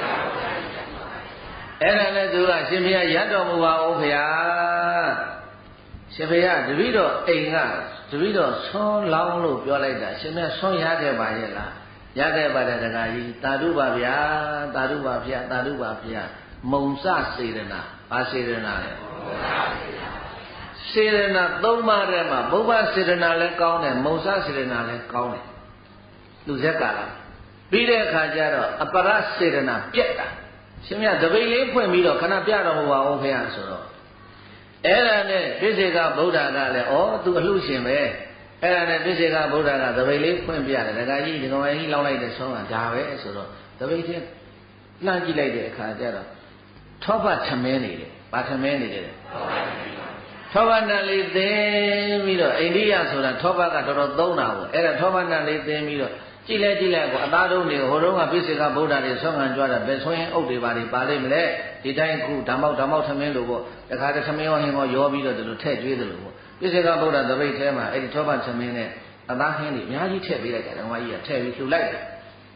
အဲ့ဒါနဲ့သူကရှင်ဘုရားရတ်တော်မူပါဦးဗျာရှင်ဘုရားတပည့်တော်အိမ်ကတပည့်တော်ဆွမ်းလောင်းလို့ပြောလိုက်တာရှင်ဘုရားဆွမ်းရခဲ့ပါရဲ့လားရခဲ့ပါတယ်တခါကြီးသာဓုပါဗျာသာဓုပါဗျာသာဓုပါဗျာမုံစစေရနာဘာစေရနာလဲစေရနာသုံးပါးထဲမှာဘုဗ္ဗစေရနာလည်းကောင်းတယ်မုံစစေရနာလည်းကောင်းတယ်လူဇက်ကလာပြီးတဲ့အခါကျတော့အပရစေရနာပြက်တာရှင်မြတ်တပိတ်လေးဖွင့်ပြီးတော့ခဏပြတော်မူပါဦးခင်ဗျာဆိုတော့အဲ့ဒါနဲ့ပစ္စေကဗုဒ္ဓကလည်းဩသူအလှရှင်ပဲအဲ့ဒါနဲ့ပစ္စေကဗုဒ္ဓကတပိတ်လေးဖွင့်ပြတယ်ဒကာကြီးဒီကောင်ကြီးလောင်းလိုက်တဲ့ဆုံးကဒါပဲဆိုတော့တပိတ်ထဲလှမ်းကြည့်လိုက်တဲ့အခါကျတော့ထောပတ်ထမင်းနေတယ်ဘာထမင်းနေတယ်ထောပတ်နံလေးသင်းပြီးတော့အိန္ဒိယဆိုတာထောပတ်ကတော်တော်သုံးတာပေါ့အဲ့ဒါထောပတ်နံလေးသင်းပြီးတော့ကြည့်လဲကြည့်လိုက်ကိုအသားတုံးတွေဟိုတုန်းကပိစေကဗုဒ္ဓတွေဆွမ်းခံကြွတာဘယ်ဆွမ်းရင်အုပ်တွေပါလိပါလိမ့်မလဲဒီတိုင်းခုဓမ္မောက်ဓမ္မောက်ထမင်းလို့ပေါ့တခါတည်းထမင်းရောဟင်းရောရောပြီးတော့ဒီလိုထည့်ကျွေးတယ်လို့ပေါ့ပိစေကဗုဒ္ဓသပိတ်ထဲမှာအဲ့ဒီထောပတ်ထမင်းနဲ့အသားဟင်းတွေအများကြီးထည့်ပေးလိုက်တယ်ဓမ္မကြီးကထည့်ပြီးလှူလိုက်တယ်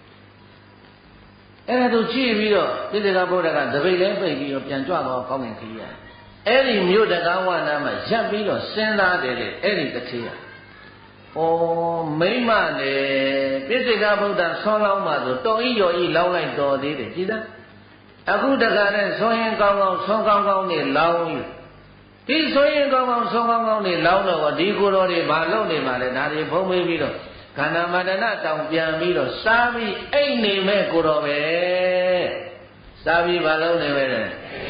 အဲ့ဒါတို့ကြည့်ပြီးတော့ပြည့်စုံသောဘုရားကတပိတ်လဲပိတ်ပြီးတော့ပြန်ကြွသွားကောင်းကင်ခရီးရအဲ့ဒီမြို့တကားဝနာမှာရပ်ပြီးတော့စဉ်းစားတယ်လေအဲ့ဒီတထေးကဩမိမနဲ့ပြည့်စုံသောဘုရားဆွမ်းလောင်းမှဆိုတော်ဤရော်ဤလောင်းလိုက်တော်သေးတယ်ကြည်သားအခုတကားနဲ့ဆွမ်းရင်ကောင်းကောင်းဆွမ်းကောင်းကောင်းနဲ့လောင်းယူဒီဆွမ်းရင်ကောင်းကောင်းဆွမ်းကောင်းကောင်းနဲ့လောင်းတော့ဒီကိုယ်တော်တွေဘာလုပ်နေမှလဲဒါတွေဖုံးပေးပြီးတော့ခန္ဓာမတနာတောင်ပြန်ပြီးတော့စားပြီးအိတ်နေမဲ့ကိုတော်ပဲစားပြီးဘာလုပ်နေပဲလဲ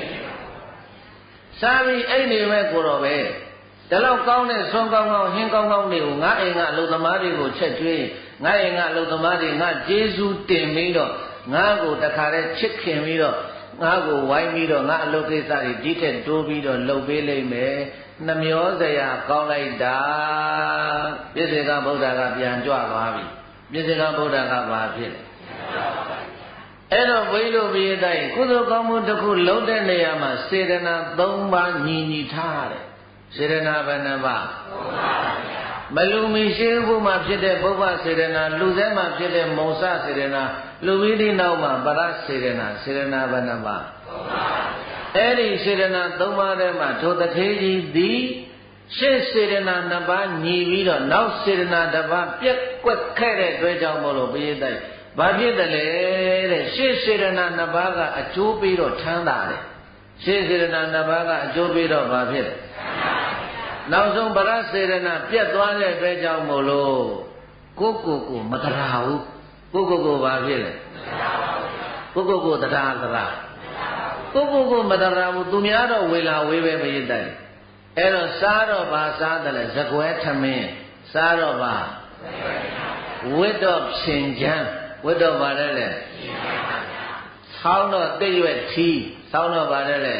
စားပြီးအိတ်နေမဲ့ကိုတော်ပဲဒါလောက်ကောင်းတဲ့ဆွမ်းကောင်းကောင်းဟင်းကောင်းကောင်းတွေကိုငါအိမ်ကအလုသမားတွေကိုချက်ကျွေးငါအိမ်ကအလုသမားတွေငါကျေးဇူးတင်ပြီးတော့ငါကိုတခါတည်းချစ်ခင်ပြီးတော့ငါကိုဝိုင်းပြီးတော့ငါအလုပ်ကိစ္စတွေဒီထက်တိုးပြီးတော့လုပ်ပေးလိမ့်မယ်နှမျောစရာကောင်းလိုက်တာပြည့်စုံကဗုဒ္ဓကပြန်ကြွသွားပြီပြည့်စုံကဗုဒ္ဓကဘာဖြစ်လဲအဲ့တော့ဘိလို့ပြည့်တိုင်းကုသိုလ်ကောင်းမှုတစ်ခုလုံးတဲ့နေရာမှာစေတနာ၃ပါးညီညီထားတယ်စေတနာဘယ်နှပါးမလူမီရှိဖို့မှဖြစ်တဲ့ပုဗ္ဗစေတနာလူစဲမှဖြစ်တဲ့မုံစစေတနာလူပြီးဒီနောက်မှာပရစေတနာစေတနာဘယ်နှပါးအဲ့ဒီစေတနာ၃ပါးထဲမှာထိုတထေးကြီးသည်ရှေ့စေတနာနှစ်ပါးညီပြီးတော့နောက်စေတနာတစ်ပါးပြက်ကွက်ခဲ့တဲ့အတွက်ကြောင့်မို့လို့ပြည့်တိုက်ဘာဖြစ်တယ်လဲတဲ့ရှေ့စေတနာနှစ်ပါးကအကျိုးပေးတော့ချမ်းသာတယ်ရှေ့စေတနာနှစ်ပါးကအကျိုးပေးတော့ဘာဖြစ်လဲနောက်ဆုံးပရစေတနာပြက်သွားတဲ့အတွက်ကြောင့်မို့လို့ကိုကိုကိုမတရားဘူးကိုကိုကိုဘာဖြစ်လဲကိုကိုကိုတရားတရားကိုကိုကိုမတရားဘူးသူများတော့ဝေလာဝေးပဲမရတဲ့အဲ့တော့စားတော့ဘာစားတယ်လဲဇကွဲထမင်းစားတော့ဘာဝိတ္တော့ဖြင်ချမ်းဝိတ္တော့ပါတယ်လေဆောင်းတော့တိတ်ရွက်ထီးဆောင်းတော့ပါတယ်လေ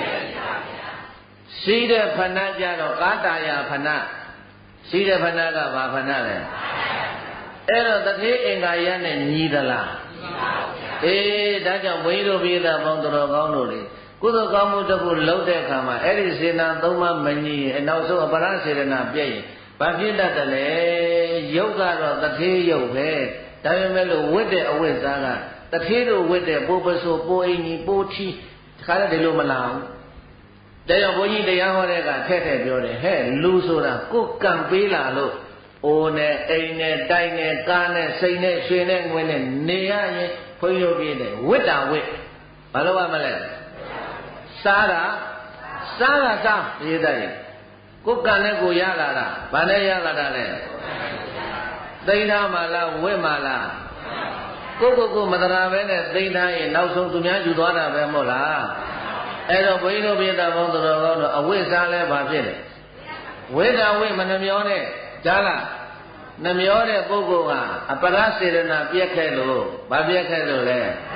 ရှိတဲ့ဖဏကြတော့ကာတာယဖဏရှိတဲ့ဖဏကဘာဖဏလဲအဲ့တော့တတိအင်္ဂါရနဲ့ညီသလားအေးဒါကြောင့်ဘုန်းကြီးတို့ပြည်သားပေါင်းတော်ကောင်းတို့လေကုသိုလ်ကောင်းမှုတစ်ခုလုပ်တဲ့အခါမှာအဲ့ဒီစေနာသုံးပါးမညီရင်နောက်ဆုံးအပရစေတနာပြည့်ရင်ဘာဖြစ်တတ်တယ်လဲရုပ်ကတော့တထေးရုပ်ပဲဒါပေမဲ့လို့ဝိတ္တဲ့အဝိဇ္ဇာကတထေးတို့ဝိတ္တဲ့ပိုးပစိုးပိုးအင်းကြီးပိုးထီးခါလည်းဒီလိုမလာဘူးဒါကြောင့်ဘုန်းကြီးတရားဟောတဲ့ကထက်ထက်ပြောတယ်ဟဲ့လူဆိုတာကိုယ်ကံပေးလာလို့အိုးနဲ့အိမ်နဲ့တိုက်နဲ့ကားနဲ့စိတ်နဲ့ရွှေနဲ့ငွေနဲ့နေရရင်ဘုန်းကြီးတို့ပြည့်တယ်ဝိတ္တာဝိဘာလို့ရမလဲစားတာစားတာစားရေးတဲ့ကိုယ်ကံနဲ့ကိုရလာတာဘာနဲ့ရလာတာလဲသိမ့်ထားမှလားဝိမှလားကိုကိုကိုမတရာပဲနဲ့သိမ့်ထားရင်နောက်ဆုံးသူများယူသွားတာပဲမဟုတ်လားအဲ့တော့ဘုန်းကြီးတို့ပြည်သားပေါင်းတော်တော်ကောင်းတော့အဝိစားလဲဘာဖြစ်လဲဝိတာဝိမနှမျောနဲ့ကြားလားနှမျောတဲ့ပုဂ္ဂိုလ်ကအပရစေတနာပြက်ခဲ့လို့ဘာပြက်ခဲ့လို့လဲ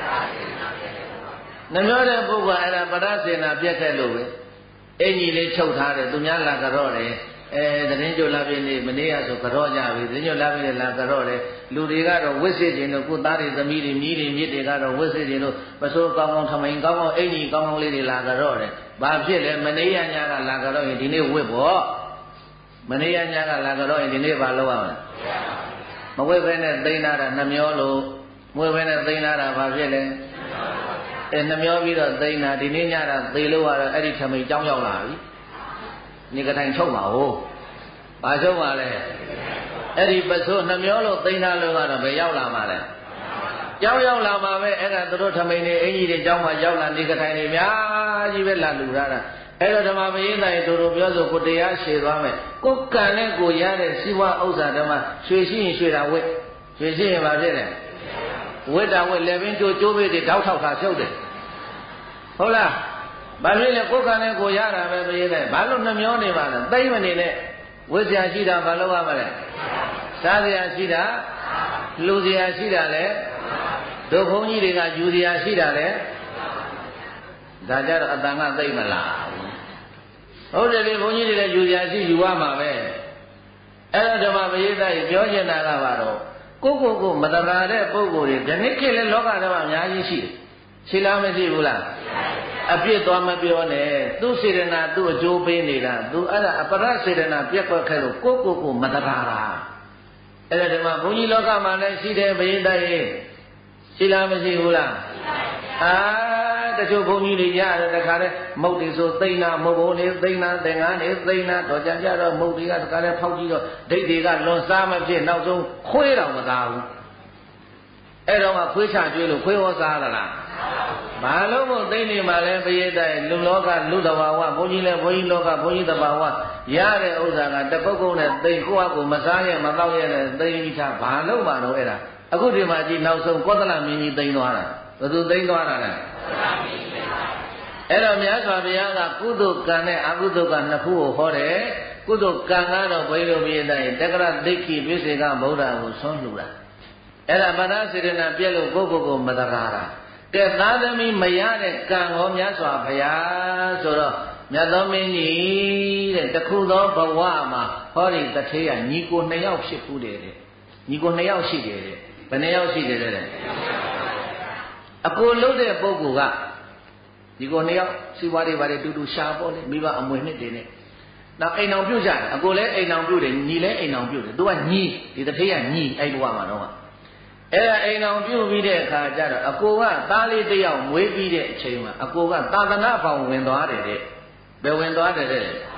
နှမျောတဲ့ပုဂ္ဂိုလ်အဲ့ဒါပရစေနာပြက်ခဲ့လို့ပဲအင်ကြီးလေးချုပ်ထားတယ်သူများလာကြတော့တယ်အဲသတင်းကြိုလာပြင်းနေမနေ့ကဆိုကြော့ကြပြီသတင်းကြိုလာပြင်းလာကြော့တယ်လူတွေကတော့ဝစ်စစ်ခြင်းတို့ကိုသားတွေသမီးတွေမြီးတွေမြစ်တွေကတော့ဝစ်စစ်ခြင်းတို့ပစိုးကောင်းကောင်းထမိန်ကောင်းကောင်းအင်ကြီးကောင်းကောင်းလေးတွေလာကြော့တယ်ဘာဖြစ်လဲမနေ့ကညကလာကြော့ရင်ဒီနေ့ဝစ်ပေါ့မနေ့ကညကလာကြော့ရင်ဒီနေ့ဘာလုပ်ရမလဲမဝစ်ဘဲနဲ့သိမ်းလာတာနှမျောလို့မဝစ်ဘဲနဲ့သိမ်းလာတာဘာဖြစ်လဲအဲနှမျောပြီးတော့သိမ်းတာဒီနေ့ညတာသေလို့ရတော့အဲ့ဒီထမိန်ကြောင်းရောက်လာပြီနေကတိုင်ချုပ်ပါဦးဘာချုပ်ပါလဲအဲ့ဒီပစိုးနှမျောလို့သိမ်းထားလို့ကတော့ဘယ်ရောက်လာမှာလဲကြောင်းရောက်လာမှာပဲအဲ့ဒါသူတို့ထမိန်တွေအင်ကြီးတွေကြောင်းမှာရောက်လာနေကတိုင်တွေများကြီးပဲလာလူရတာအဲ့တော့ဓမ္မပရိသတ်ရေတို့တို့ပြောဆိုကိုတရားရှည်သွားမယ်ကိုယ်ကံနဲ့ကိုရတဲ့စီဝဥစ္စာဓမ္မရွှေရှိရင်ရွှေတာဝိရွှေရှိရင်ဘာဖြစ်လဲဝိတာဝိလည်းပင်ကျိုးကျိုးပေးတွေတောက်ထောက်တာဖြုတ်တယ်ဟုတ်လားဘာဖြစ်လဲကိုယ်ကံနဲ့ကိုရတာပဲပြေးတယ်ဘာလို့နှမျောနေပါလဲသိမ့်မနေနဲ့ဝိဇ္ဇာရှိတာဘာလို့ရမလဲစားစရာရှိတာလူစရာရှိတာလေတို့ဘုန်းကြီးတွေကယူစရာရှိတာလေဒါကြတော့အတန်ကသိမ့်မလားဟုတ်တယ်လေဘုန်းကြီးတွေလည်းယူစရာရှိယူရမှာပဲအဲ့တော့ဓမ္မပရိသတ်ကြီးပြောချင်တာကဘာတော့ကိုကိုကိုမတရာတဲ့ပုဂ္ဂိုလ်တွေဒီနေ့ခေတ်လဲလောကထဲမှာအများကြီးရှိတယ်ရှိလားမရှိဘူးလားအပြစ်သွားမပြောနဲ့သူစေတနာသူ့အကျိုးပေးနေတာသူအဲ့ဒါအပရစေတနာပြက်ကွက်ခဲ့လို့ကိုကိုကိုမတရာတာအဲ့ဒါဒီမှာဘုန်းကြီးလောကမှာလည်းရှိတယ်ပရိသတ်ရေရှိလားမရှိဘူးလားအာတချို့ဘုန်းကြီးတွေရတယ်တခါလဲမုတ်တွေဆိုသိမ့်နာမုတ်ဘုံလေးသိမ့်နာသင်္ကန်းလေးသိမ့်နာတော့ကြံကြတော့မုတ်တွေကတခါလဲဖောက်ကြည့်တော့ဒိတ်တွေကလွန်စားမဖြစ်နောက်ဆုံးခွေးတော်မသားဘူးအဲ့တော့မှခွေးချကျွေးလို့ခွေးဟောစားသလားဘာလို့မို့သိနေမှလဲပရိသတ်လူလောကလူတဘာဝဘုန်းကြီးလဲဘုန်းကြီးလောကဘုန်းကြီးတဘာဝရတဲ့ဥစ္စာကတပုတ်ကုန်းနဲ့သိကိုယ့်အကူမစားရမတော့ရတဲ့သိပြီးသားဘာလို့မှတော့အဲ့ဒါအခုဒီမှာကြည့်နောက်ဆုံးကောသလမင်းကြီးသိမ်းသွားတာဘယ်သူသိမ်းသွားတာလဲအဲ့တော့မြတ်စွာဘုရားကကုသိုလ်ကံနဲ့အကုသိုလ်ကနှစ်ခုကိုဟောတယ်ကုသိုလ်ကံကတော့ဘိလိုပြည့်တဲ့တက္ကရာဒိဋ္ဌိပြည့်စေကဗုဒ္ဓကိုဆွမ်းလှူတာအဲ့ဒါဗဒစေရနာပြက်လို့ကိုယ့်ကိုယ်ကိုမတကားတာကဲသားသမီးမရတဲ့ကံဟောမြတ်စွာဘုရားဆိုတော့မြတ်သောမင်းကြီးတဲ့တခုသောဘဝမှာဟောဒီတထေးကညီကိုနှစ်ယောက်ဖြစ်ဘူးတယ်တဲ့ညီကိုနှစ်ယောက်ရှိတယ်တဲ့ဘယ်နှစ်ယောက်ရှိတယ်တဲ့အကိုလုံးတဲ့ပုဂ္ဂိုလ်ကဒီကိုနှစ်ယောက်စီးပွားတွေပါတယ်တူတူရှာပေါ့လေမိဘအမွေနှစ်တွေနဲ့နောက်အိမ်အောင်ပြုတ်ကြတယ်အကိုလည်းအိမ်အောင်ပြုတ်တယ်ညီလည်းအိမ်အောင်ပြုတ်တယ်သူကညီဒီတထေးကညီအဲ့ဘဝမှာတော့အဲ့ဒါအိမ်အောင်ပြုတ်ပြီးတဲ့အခါကျတော့အကိုကသားလေးတစ်ယောက်မွေးပြီးတဲ့အချိန်မှာအကိုကသာသနာပေါင်းဝင်သွားတယ်တဲ့ဘယ်ဝင်သွားတယ်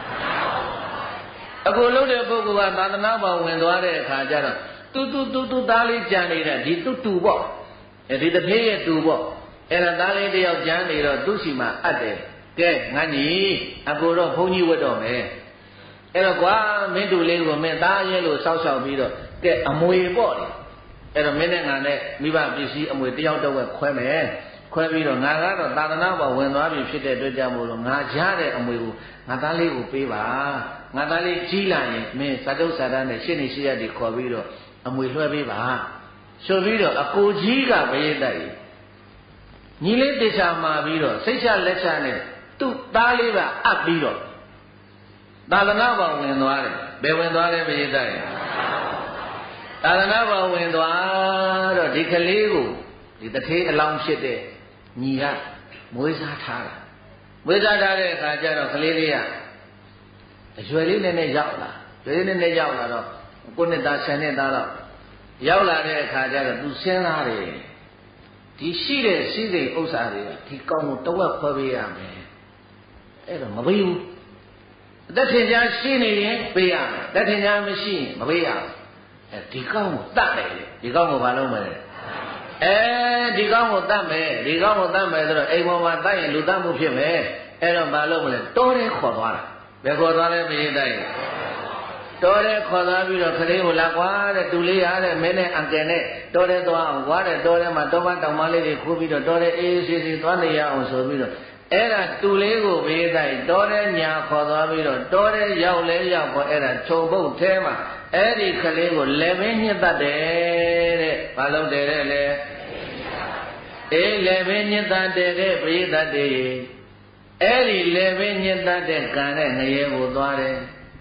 တဲ့အကိုလုံးတဲ့ပုဂ္ဂိုလ်ကသာသနာပေါင်းဝင်သွားတဲ့အခါကျတော့တူတူတူတူသားလေးကြံနေတဲ့ဒီတူတူပေါ့အဲဒီတထေးရဲ့တူပေါ့အဲ့ဒါသားလေးတယောက်ကြမ်းနေတော့သူ့စီမှာအပ်တယ်ကဲငါကြီးအကိုတော့ဘုန်းကြီးဝတ်တော့မယ်အဲ့တော့ကွာမင်းတူလေးကိုမင်းသားရဲလို့စောက်ရှောက်ပြီးတော့ကဲအမွေပေါ့လေအဲ့တော့မင်းနဲ့ငါနဲ့မိဘပစ္စည်းအမွေတယောက်တော့ဝက်ခွဲမယ်ခွဲပြီးတော့ငါကတော့သာသနာ့ဘောင်ဝင်သွားပြီဖြစ်တဲ့အတွက်ကြောင့်မို့လို့ငါကြားတဲ့အမွေကိုငါသားလေးကိုပေးပါငါသားလေးကြီးလာရင်မင်းစာတုပ်စာတမ်းနဲ့ရှင်းနေရှင်းရည်ခေါ်ပြီးတော့အမွေလွှဲပေးပါဆိုပြီးတော့အကိုကြီးကဘယေတ္တကြီးညီလေးတေချာမှာပြီးတော့စိတ်ချလက်ချနဲ့သူ့သားလေးကအပ်ပြီးတော့သာသနာ့ဘောင်ဝင်သွားတယ်ဘယ်ဝင်သွားလဲဘယေတ္တကြီးသာသနာ့ဘောင်ဝင်သွားတော့ဒီကလေးကိုဒီတထေးအလောင်းဖြစ်တဲ့ညီကမွေးစားထားတာမွေးစားထားတဲ့အခါကျတော့ကလေးလေးကအရွယ်လေးနဲ့နဲ့ရောက်လာရွယ်လေးနဲ့နဲ့ရောက်လာတော့ကိုနှစ်သားဆယ်နှစ်သားတော့ရောက်လာတဲ့အခါကျတော့သူစဉ်းစားတယ်ဒီရှိတဲ့စည်းစိမ်ဥစ္စာတွေကဒီကောင်းကိုတဝက်ခွဲပေးရမယ်အဲ့တော့မပေးဘူးအသက်ထင်ရှားရှိနေရင်ပေးရမယ်အသက်ထင်ရှားမရှိရင်မပေးရဘူးအဲဒီကောင်းကိုတတ်တယ်ဒီကောင်းကိုဘာလုပ်မလဲအဲဒီကောင်းကိုတတ်မယ်ဒီကောင်းကိုတတ်မယ်ဆိုတော့အိမ်ပေါ်မှာတတ်ရင်လူတတ်မှုဖြစ်မယ်အဲ့တော့ဘာလုပ်မလဲတောထဲခေါ်သွားတာဘယ်ခေါ်သွားလဲမင်းတိုက်တောထဲခေါ်သွားပြီးတော့ခလေးကိုလာကွာတဲ့တူလေးရတဲ့မင်းနဲ့အန်ကယ်နဲ့တောထဲသွားအောင်ကွာတဲ့တောထဲမှာတောပန်းတောင်မလေးတွေခိုးပြီးတော့တောထဲအေးအေးဆေးဆေးသွားနေရအောင်ဆိုပြီးတော့အဲ့ဒါတူလေးကိုဘေးတိုက်တောထဲညာခေါ်သွားပြီးတော့တောထဲရောက်လဲရောက်ပေါ်အဲ့ဒါခြုံပုတ်ထဲမှာအဲ့ဒီကလေးကိုလည်းမင်းညှစ်တတ်တယ်တဲ့ဘာလို့တယ်တဲ့လဲအေးလည်းမင်းညှစ်တတ်တယ်တဲ့ဘေးတတ်တယ်အဲ့ဒီလည်းမင်းညှစ်တတ်တဲ့ကံနဲ့ငရဲကိုသွားတယ်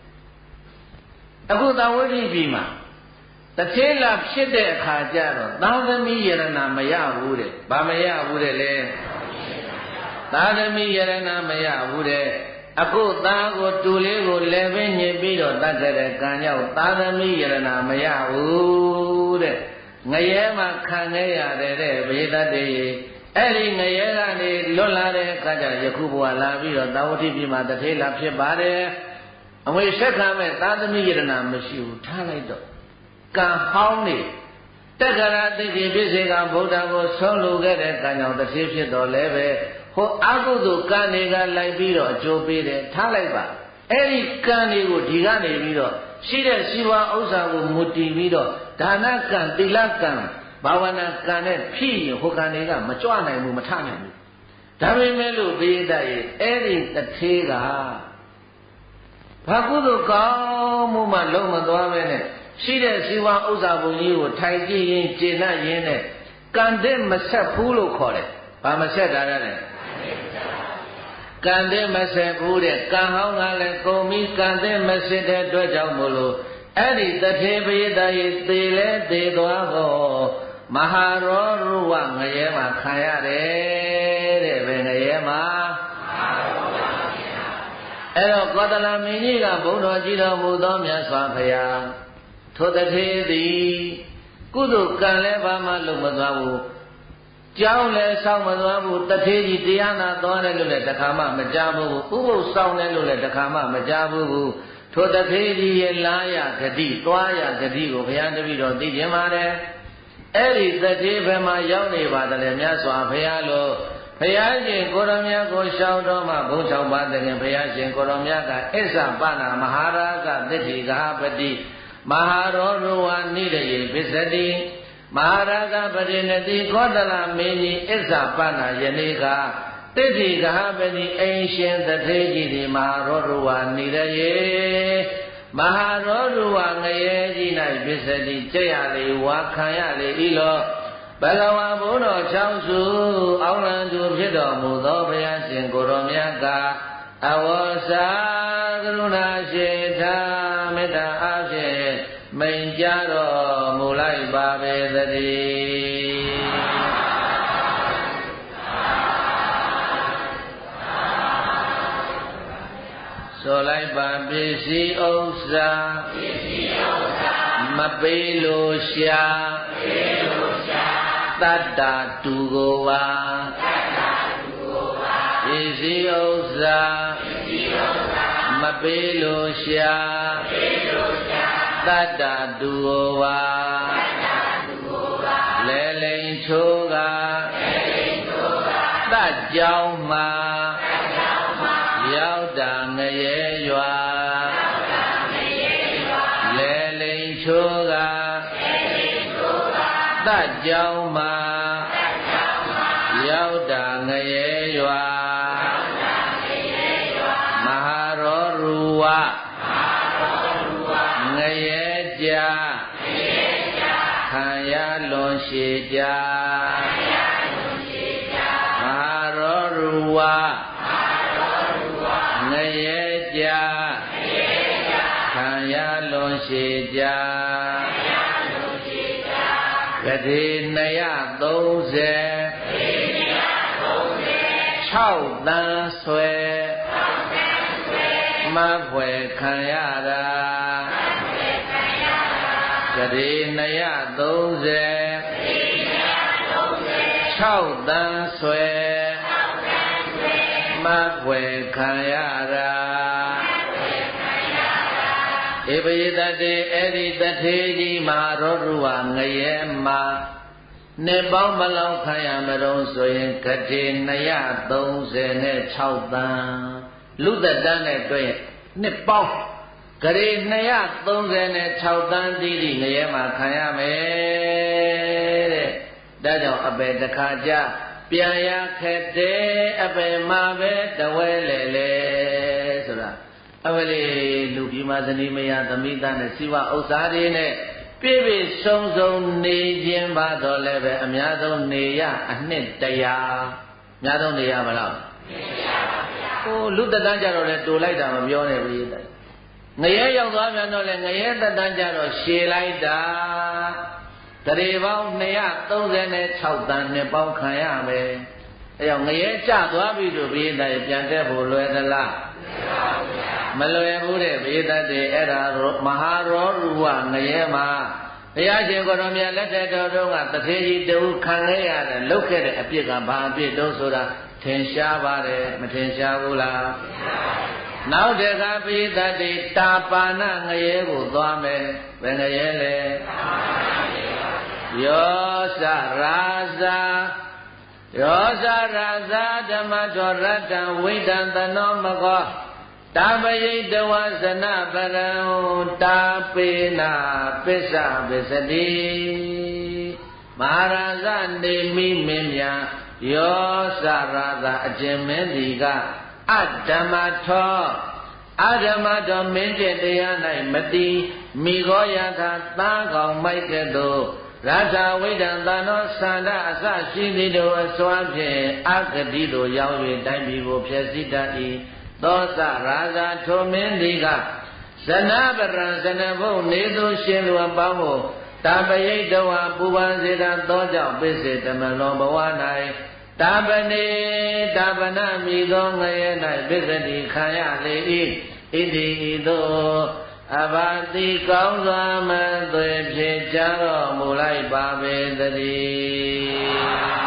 အခုသာဝတိပြည်မှာတထေးလာဖြစ်တဲ့အခါကျတော့သာသမီယရဏမရဘူးတဲ့ဘာမရဘူးတဲ့လဲသာသမီယရဏမရဘူးတဲ့အခုသားကိုတူလေးကိုလည်းပဲညစ်ပြီးတော့တတ်တဲ့ကံကြောင့်သာသမီယရဏမရဘူးတဲ့ငရဲမှာခံခဲ့ရတယ်တဲ့ဘေးတတ်တယ်အဲ့ဒီငရဲကနေလွတ်လာတဲ့အခါကျတော့ယခုဘဝလာပြီးတော့သာဝတိပြည်မှာတထေးလာဖြစ်ပါတယ်အမွေဆက်ခံမဲ့သာသမီယရဏမရှိဘူးထားလိုက်တော့ကံဟောင်းနေတက္ကရာတိတိပြည့်စေကဗုဒ္ဓကိုဆုံးလူခဲ့တဲ့ကံကြောင့်တထေးဖြစ်တော်လဲပဲဟိုအကုသိုလ်ကံတွေကလိုက်ပြီးတော့အကျိုးပေးတယ်ထားလိုက်ပါအဲ့ဒီကံတွေကိုဒီကနေပြီးတော့ရှိတဲ့စီဝါဥစ္စာကိုမူတည်ပြီးတော့ဒါနကံသီလကံဘာဝနာကံနဲ့ဖြည့်ရင်ဟိုကံတွေကမကြွနိုင်ဘူးမထနိုင်ဘူးဒါပေမဲ့လို့ဘေးတတ်ရဲ့အဲ့ဒီတထေးကဘာကုသိုလ်ကောင်းမှုမှလုံးမသွားပဲနဲ့ရှိတဲ့စီဝါဥစ္စာပုံကြီးကိုထိုင်ကြည့်ရင်ကျေနပ်ရင်းနဲ့ကံတဲ့မဆက်ဘူးလို့ခေါ်တယ်ဘာမဆက်တာလဲကံတဲ့မဆက်ဘူးတဲ့ကံဟောင်းကလည်းကုန်ပြီးကံတဲ့မဆက်တဲ့အတွက်ကြောင့်မို့လို့အဲ့ဒီတထေပရိသတ်ရဲ့သေလဲသေသွားဟောမဟာရောရုဝငရဲမှာခံရတယ်တဲ့ဘယ်ငရဲမှာအဲ့တော့ကောသလမင်းကြီးကဘုန်းတော်ကြည်တော်မူသောမြတ်စွာဘုရားထိုတထေသည်ကုသိုလ်ကံလည်းဘာမှလုပ်မသွားဘူးကြောင်းလည်းဆောင်းမသွားဘူးတထေကြီးတရားနာသွားတယ်လို့လည်းတခါမှမကြားဘူးဥပုပ်ဆောင်းတယ်လို့လည်းတခါမှမကြားဘူးထိုတထေကြီးရဲ့လာရဂတိသွားရဂတိကိုဘုရားတပည့်တော်သိကျင်ပါတယ်အဲ့ဒီတထေဘယ်မှာရောက်နေပါတယ်မြတ်စွာဘုရားလို့ဘုရားရှင်ကိုရောမြတ်ကိုရှောင်းတော်မှာဘုံ၆ပါးတခင်ဘုရားရှင်ကိုရောမြတ်ကအစ္ဆပနာမဟာရာဂသစ္ထိကပတိမဟာရောရဝနိရယေပစ္စတိမဟာရာဂပရိနတိကောသလမင်းကြီးအစ္ဆပနာယနေ့ကသစ္ထိကပတိအိမ်ရှင်တထေကြီးဒီမဟာရောရဝနိရယေမဟာရောရဝငရေကြီး၌ပစ္စတိကြက်ရလေဝါခံရလေဤလောဘဂဝါဘုန်းတော်ချောင်းစုအောင်လံသူဖြစ်တော်မူသောဘုရားရှင်ကိုရောမြတ်ကအဝေါစာကရုဏာရှိထာမေတ္တာအားဖြင့်မိန်ကြတော်မူလိုက်ပါပေသတည်းဆိုလိုက်ပါပစ္စည်းဥစ္စာပစ္စည်းဥစ္စာမပေးလို့ရှာပေးလို့ရှာတတ္တတူကိုပါတတ္တတူကိုပါပစ္စည်းဥစ္စာပစ္စည်းဥစ္စာမပေးလို့ရှာပေးလို့ရှာတတ္တတူကိုပါတတ္တတူကိုပါလဲလိန်ချိုးကလဲလိန်ချိုးကတတ်ကြောင်းမှာတတ်ကြောင်းမှာရောက်တာငရဲရွာရောက်တာငရဲရွာလဲလိန်ချိုးကလဲလိန်ချိုးကတတ်ကြောင်းမှာတတ်ကြောင်းမှာရောက်တာငရဲရွာရောက်တာငရဲရွာမဟာရောရူဝမဟာရောရူဝငရဲကြငရဲကြခံရလွန်ရှိကြခံရလွန်ရှိကြမဟာရောရူဝမဟာရောရူဝငရဲကြငရဲကြခံရလွန်ရှိကြခံရလွန်ရှိကြဂတိနှစ်ရသုံးဆယ်ဂတိနှစ်ရသုံးဆယ်၆တန်းဆွဲ၆တန်းဆွဲမဖွယ်ခံရတာမဖွယ်ခံရတာဂတိနှစ်ရသုံးဆယ်ဂတိနှစ်ရသုံးဆယ်၆တန်းဆွဲ၆တန်းဆွဲမဖွယ်ခံရတာမဖွယ်ခံရတာဧပယတတေအဲ့ဒီတထေကြီးမဟာရောရူဝငရဲမှာနှစ်ပေါင်းဘယ်လောက်ခံရမလို့ဆိုရင်ဂတိနှစ်ရသုံးဆယ်နဲ့၆တန်းလူသက်တန်းနဲ့တွေ့နှစ်ပေါင်းဂတိနှစ်ရသုံးဆယ်နဲ့၆တန်းတိတိငရဲမှာခံရမယ်တဲ့ဒါကြောင့်အပေတခါကြပြန်ရခက်တဲ့အပေမှာပဲတဝဲလေလေဆိုတာအဝလေးလူပြည်မှာဇနီးမယားသမီးသားနဲ့စီဝဥစ္စာတွေနဲ့ပြည့်ပြည့်စုံစုံနေခြင်းပါတော့လည်းပဲအများဆုံးနေရအနှစ်တရာအများဆုံးနေရမလားနေရပါဗျာဟိုလူတတန်းကြတော့လေတူလိုက်တာမပြောနဲ့ဘုရားငရဲရောက်သွားပြန်တော့လေငရဲတတန်းကြတော့ရှည်လိုက်တာတရေပေါင်းနှစ်ရသုံးဆယ်နဲ့၆တန်းနှစ်ပေါင်းခံရမယ်အဲကြောင့်ငရဲကျသွားပြီတို့ဘုရားပြန်တက်ဖို့လွယ်သလားမလွယ်ဘူးတဲ့ဘုရားတဲ့အဲ့ဒါမဟာရောရူဝငရဲမှာဘုရားရှင်ကိုရောမြတ်လက်ထက်တော်တို့ကတထေကြီးတူခံခဲ့ရတယ်လုတ်ခဲ့တဲ့အပြစ်ကဘာအပြစ်တုံးဆိုတာထင်ရှားပါတယ်မထင်ရှားဘူးလားနောက်တခါဘုရားတဲ့တာပါဏငရဲကိုသွားမယ်ဘယ်ငရဲလဲယောစရာဇာယောစရာဇာဓမ္မတော်ရတ္တဝိဒံသနောမကောတာပယိတဝဇနပရံတာပေနာပစ္ဆပစ္စတိမဟာရာဇနေမိမင်းများယောစရာဇာအကျဉ်မင်းဒီကအဓမ္မထောအဓမ္မတော်မင်းကျင့်တရား၌မတိမိဂောယထာသားကောင်မိုက်ကဲ့သို့ရထဝိဒံသနောသန္ဓအစရှိသည်တို့အစွမ်းဖြင့်အဂတိတို့ရောက်၍တိုင်းပြည်ကိုဖျက်ဆီးတတ်၏သောစရာဇာထိုမင်းသည်ကဇနပရံဇနဘုံနေသူရှင်လူအပေါင်းကိုတာပယိတဝပူပန်စေတံသောကြောင့်ပိစေတမလွန်ဘဝ၌တာပနေတာပနမိသောငရဲ၌ပိစတိခံရလေ၏ဣတိဤသို့အဘာတိကောင်းစွာမသွေဖြစ်ကြတော်မူလိုက်ပါပေသတည်း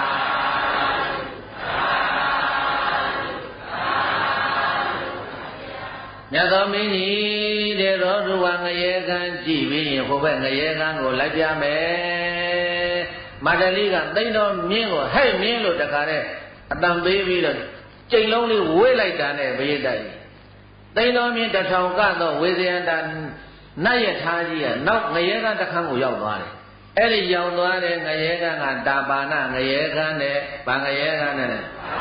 မြတ်သောမင်းကြီးတဲ့ရောဓုဝငရေခံကြည့်ပြီးဟိုဘက်ငရေခံကိုလိုက်ပြမယ်မန္တလေးကသိမ့်တော်မြင်းကိုဟဲ့မြင်းလို့တခါတဲ့အတန်ပေးပြီးတော့ကြိမ်လုံးလေးဝေးလိုက်တာနဲ့ဘရိတ်တိုက်သိမ့်တော်မြင်းတစ်ထောင်ကတော့ဝေဇယန္တာနတ်ရထားကြီးကနောက်ငရေခံတစ်ခန်းကိုရောက်သွားတယ်အဲ့ဒီရောက်သွားတဲ့ငရေခံကတာပါဏငရေခံနဲ့ဗာငရေခံနဲ့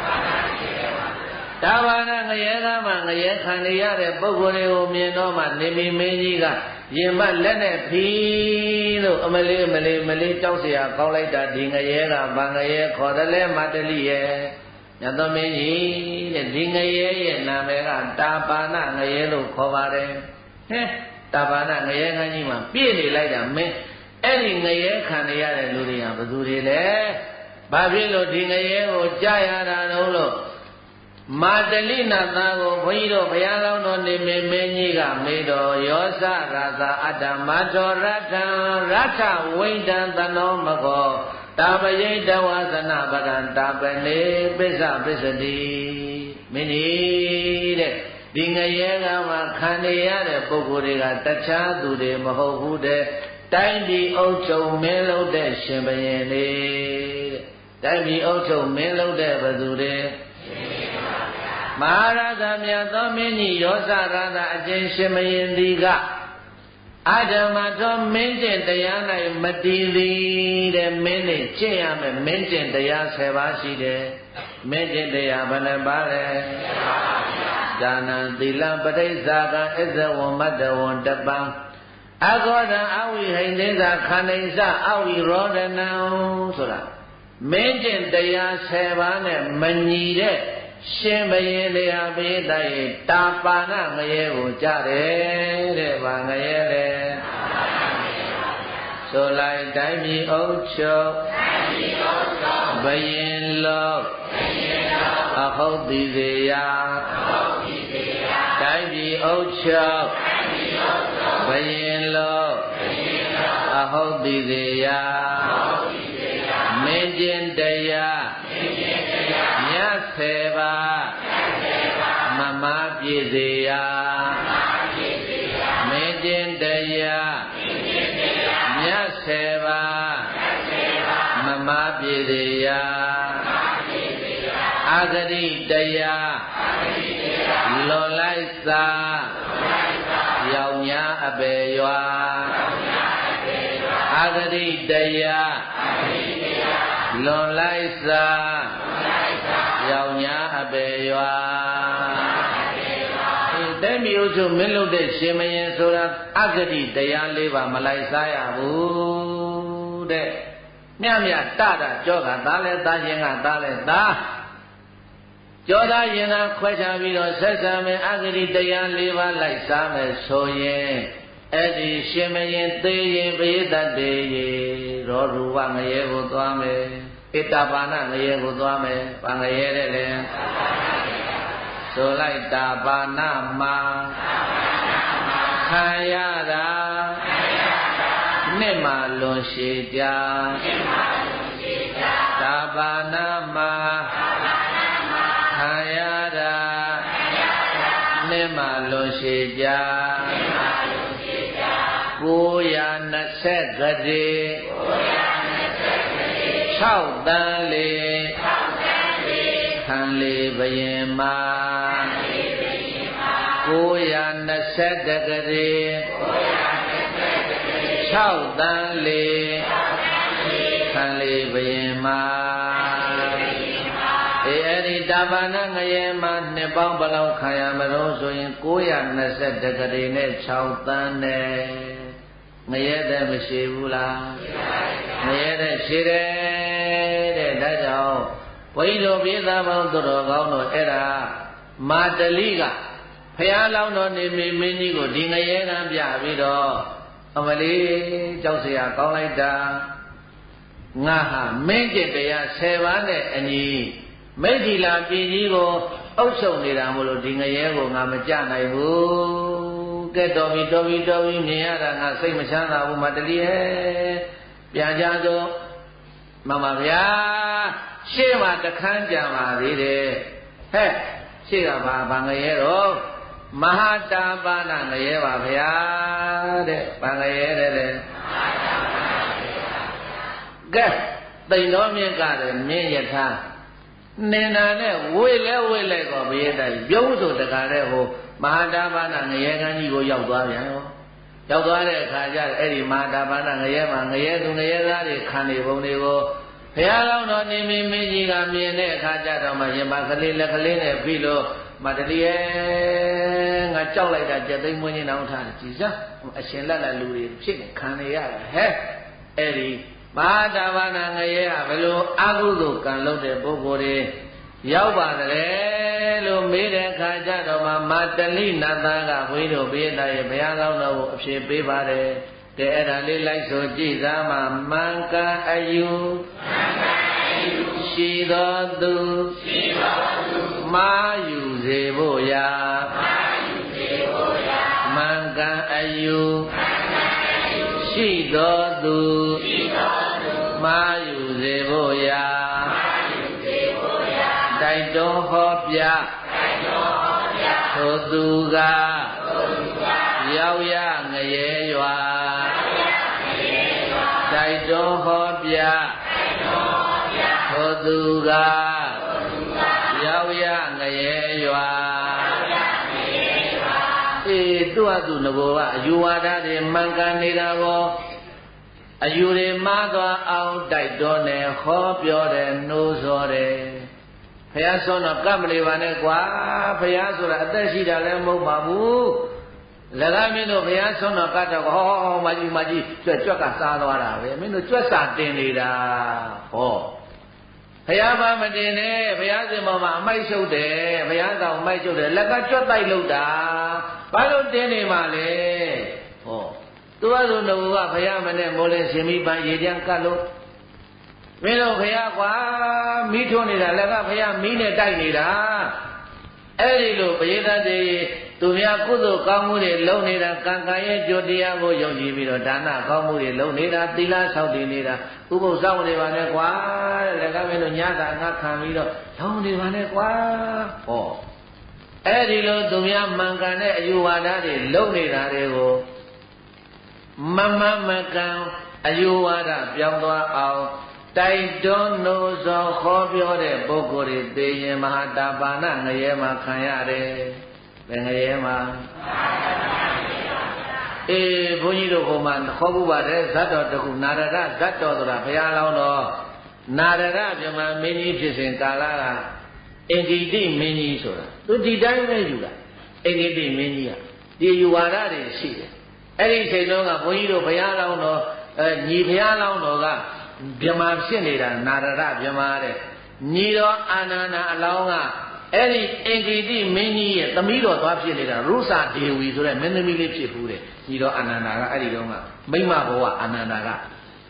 တာဘာနာငရေကမှငရေခံရတဲ့ပုဂ္ဂိုလ်တွေကိုမြင်တော့မှနေမီမင်းကြီးကရင်မလက်နဲ့ဖီးလို့အမလေးမလေးမလေးကြောက်เสียကောင်းလိုက်တာဒီငရေကဗာငရေခေါ်တယ်လေမတလိရဲ့ညတော်မင်းကြီးတဲ့ဒီငရေရဲ့နာမည်ကတာဘာနာငရေလို့ခေါ်ပါတယ်ဟဲ့တာဘာနာငရေခန်းကြီးမှာပြည့်နေလိုက်တာမင်းအဲ့ဒီငရေခံရတဲ့လူတွေကဘယ်သူတွေလဲဘာဖြစ်လို့ဒီငရေကိုကြားရတာလို့မာတလိနာသားကိုဘုန်းကြီးတို့ဘုရားလောင်းတော်နေမေမင်းကြီးကမေတော်ယောဇရာသာအတ္တမတော်ရထံရထဝိတံသနောမကောတာပယိတဝါသနာပကံတာပနေပစ္စပစ္စတိမင်းကြီးတဲ့ဒီငရေကမှခံရတဲ့ပုဂ္ဂိုလ်တွေကတခြားသူတွေမဟုတ်ဘူးတဲ့တိုင်းပြည်အုပ်ချုပ်မင်းလုပ်တဲ့ရှင်ဘုရင်တွေတဲ့တိုင်းပြည်အုပ်ချုပ်မင်းလုပ်တဲ့ဘသူတွေမဟာရသမြတ်သောမင်းကြီးယောဇရသအကျဉ်းရှင်မယင်ဒီကအဓမ္မတော်မင်းကျင့်တရား၌မတည်သည်တဲ့မင်းနဲ့ကျင့်ရမယ်မင်းကျင့်တရားဆယ်ပါးရှိတယ်မင်းကျင့်တရားဘယ်နှပါးလဲဒါနံသီလပဋိစ္ဆာကံအစ္ဆဝမတ္တဝံတပံအကောဒံအဝိဟိန္ဒေသာခန္ဓိစအဝိရောဒနံဆိုတာမင်းကျင့်တရားဆယ်ပါးနဲ့မညီတဲ့ရှင်ဘယင်တရားပိတိုက်တာပါဏငရေကိုကြားတယ်တဲ့ဗာငရေလေဆိုလိုက်တိုင်းပြည်အုပ်ချုပ်ဘယင်လောအဟုတ်တိစေယတိုင်းပြည်အုပ်ချုပ်ဘယင်လောအဟုတ်တိစေယမင်းကျင့်တရားမြတ်ဆေပါမမပြည့်စေရာမင်းကျင့်တရားမြတ်ဆေပါမမပြည့်စေရာအာဂတိတရားလွန်လိုက်စာရောင်ညာအပေရွာအာဂတိတရားလွန်လိုက်စာရောင်ညာအပေရွာတဲမျိုးစုမင်းလုပ်တဲ့ရှင်မင်းဆိုတာအဂတိတရားလေးပါမလိုက်စားရဘူးတဲ့မြတ်မြတ်တတာကြောကသားလဲသားချင်းကသားလဲသားကြောသားရင်သာခွဲခြားပြီးတော့ဆက်ဆံမယ်အဂတိတရားလေးပါလိုက်စားမယ်ဆိုရင်အဲ့ဒီရှင်မင်းသေးရင်ပိဋတ်တေရေရောရူပငရေကိုသွားမယ်ဣတပါဏငရေကိုသွားမယ်ဗာငရေတဲ့လေဆိုလိုက်တာပါဏမှာခံရတာနှစ်မှလွန်ရှည်ကြတာပါဏမှာခံရတာနှစ်မှလွန်ရှည်ကြကိုးရာနှစ်ဆက်ကလေး၆တန်းလေးခံလေးဘယင်မာကိုးရာနှစ်ဆက်ကလေး၆တန်းလေးခံလေးဘယင်မာအေးအဲ့ဒီတာဘာနာငရေမှာနှစ်ပေါင်းဘယ်လောက်ခံရမလို့ဆိုရင်၉၂၁ကလေးနဲ့၆တန်းနဲ့ငရဲတဲ့မရှိဘူးလားငရဲတဲ့ရှိတယ်တဲ့ဒါကြောင့်ဘုန်းကြီးတို့ပြည်သားပေါင်းသူတော်ကောင်းတို့အဲ့ဒါမာတလိကဖះလောင်းတော်နေမင်းမင်းကြီးကိုဒီငရဲကံပြပြီးတော့အမလေးကြောက်เสียကောင်းလိုက်တာငါဟာမင်းကျင့်တရား၁၀ပါးနဲ့အညီမိတ်ဒီလာပြည်ကြီးကိုအုပ်ချုပ်နေတာမို့လို့ဒီငရဲကိုငါမကြနိုင်ဘူးကကဲတော်ပြီတော်ပြီတော်ပြီမြင်ရတာငါစိတ်မချမ်းသာဘူးမတလီဟဲ့ပြန်ကြစို့မှန်ပါဗျာရှေ့မှာတခန်းကြံပါသေးတယ်ဟဲ့ရှေ့ကဘာဘာငရဲတော့မဟာတာပါဏငရဲပါဗျာတဲ့ဘာငရဲတဲ့တဲ့ကဲတိန်တော်မြင့်ကလည်းမြင့်ယထာနင်နာနဲ့ဝေလဲဝေလဲကောဘေးတိုင်ပြုံးဆိုတကားတဲ့ဟိုမဟာတာပါဏငရဲကန်းကြီးကိုရောက်သွားပြန်ရောရောက်သွားတဲ့အခါကျအဲ့ဒီမဟာတာပါဏငရဲမှာငရဲသူငရဲသားတွေခံနေပုံတွေကိုဘုရားကောင်းတော်နေမင်းမင်းကြီးကမြင်တဲ့အခါကျတော့မှရင်ပါကလေးလက်ကလေးနဲ့ပြီးလို့မတတိယငါကြောက်လိုက်တာကြက်သိမ်းမွေးနေအောင်ထားတယ်ကြည်စမ်းအရှင်လက်လက်လူတွေဖြစ်နေခံနေရတာဟဲ့အဲ့ဒီမဟာတာပါဏငရဲကဘယ်လိုအကုသိုလ်ကံလုပ်တဲ့ပုဂ္ဂိုလ်တွေရောက်ပါတယ်လို့မေးတဲ့အခါကျတော့မှမာတလိနတ်သားကဘုန်းကြီးတို့ဘေးသားရဲ့ဘုရားကောင်းတော်ကိုအဖြေပေးပါတယ်ကဲအဲ့ဒါလေးလိုက်ဆိုကြည့်သားမှာမင်္ဂအယူရှိတော်သူရှိတော်သူမာယူစေဖို့ရာမာယူစေဖို့ရာမင်္ဂအယူရှိတော်သူရှိတော်သူမာယူစေဖို့ရာမာယူစေဖို့ရာတိုက်တော်ဟောပြတိုက်တော်ဟောပြသို့သူကသို့သူကရောက်ရငရဲရွာတိုက်တော်ဟောပြတိုက်တော်ဟောပြသို့သူကသို့သူကရောက်ရငရဲရွာအေးသူ့အတူငဘောကအယူဝါဒတွေမှန်ကန်နေတာကိုအယူတွေမှားသွားအောင်တိုက်တော်နဲ့ဟောပြောတယ်နှိုးဆော်တယ်ဘုရားဆုံးတော့ကပ်မနေပါနဲ့ကွာဘုရားဆိုတာအသက်ရှိတာလည်းမဟုတ်ပါဘူးလည်းကမင်းတို့ဘုရားဆုံးတော့ကတ်တော့ဟောဟောမကြီးမကြီးကြွက်ကြွက်ကစားသွားတာပဲမင်းတို့ကြွက်စာတင်နေတာဟောဘုရားဘာမတင်နဲ့ဘုရားရှင်ပေါ်မှာအမိုက်ရှုပ်တယ်ဘုရားကောင်အမိုက်ရှုပ်တယ်လက်ကကြွက်တိုက်လို့တာဘာလို့တင်နေမှာလဲဟောသူကဆိုတော့ကဘုရားမနဲ့မိုးလင်းရှင်မိပန်းရေကြံကတ်လို့မင်းတို့ဘုရားကွာမိထွန်းနေတာလက်ကဘုရားမီးနဲ့တိုက်နေတာအဲ့ဒီလိုပရိသတ်တွေသူများကုသိုလ်ကောင်းမှုတွေလုပ်နေတာကံကံရဲ့ကြိုတရားကိုယုံကြည်ပြီးတော့ဒါနကောင်းမှုတွေလုပ်နေတာသီလဆောက်တည်နေတာဥပုသ်စောင့်နေပါနဲ့ကွာတဲ့လက်ကမင်းတို့ညတာငါခံပြီးတော့လောင်းနေပါနဲ့ကွာဟောအဲ့ဒီလိုသူများမှန်ကန်တဲ့အယူဝါဒတွေလုပ်နေတာတွေကိုမမမကံအယူဝါဒပြောင်းသွားအောင်တိုက်တွန်းနိုးစော်ခေါ်ပြောတဲ့ပုဂ္ဂိုလ်တွေသိရင်မဟာတာပါဏငရဲမှာခံရတယ်ဘယ်ငရဲမှာအေးဘုန်းကြီးတို့ဟိုမှာခေါ်ဖို့ပါတယ်ဇတ်တော်တခုနာရဒဇတ်တော်ဆိုတာဘုရားလောင်းတော်နာရဒမြမမင်းကြီးဖြစ်စဉ်ကာလကအင်္ဂိတိမင်းကြီးဆိုတာသူဒီတိုင်းပဲယူတာအင်္ဂိတိမင်းကြီးကဒီယူဝါဒတွေရှိတယ်အဲ့ဒီချိန်တုန်းကဘုန်းကြီးတို့ဘုရားလောင်းတော်အဲညီဘုရားလောင်းတော်ကမြမဖြစ်နေတာနာရဒမြမတဲ့ညီတော်အာနန္ဒာအလောင်းကအဲ့ဒီအင်္ဂိတိမင်းကြီးရဲ့သမီးတော်သွားဖြစ်နေတာရုသဒေဝီဆိုတဲ့မင်းသမီးလေးဖြစ်ဘူးတဲ့ညီတော်အာနန္ဒာကအဲ့ဒီတုန်းကမိမဘဝအာနန္ဒာက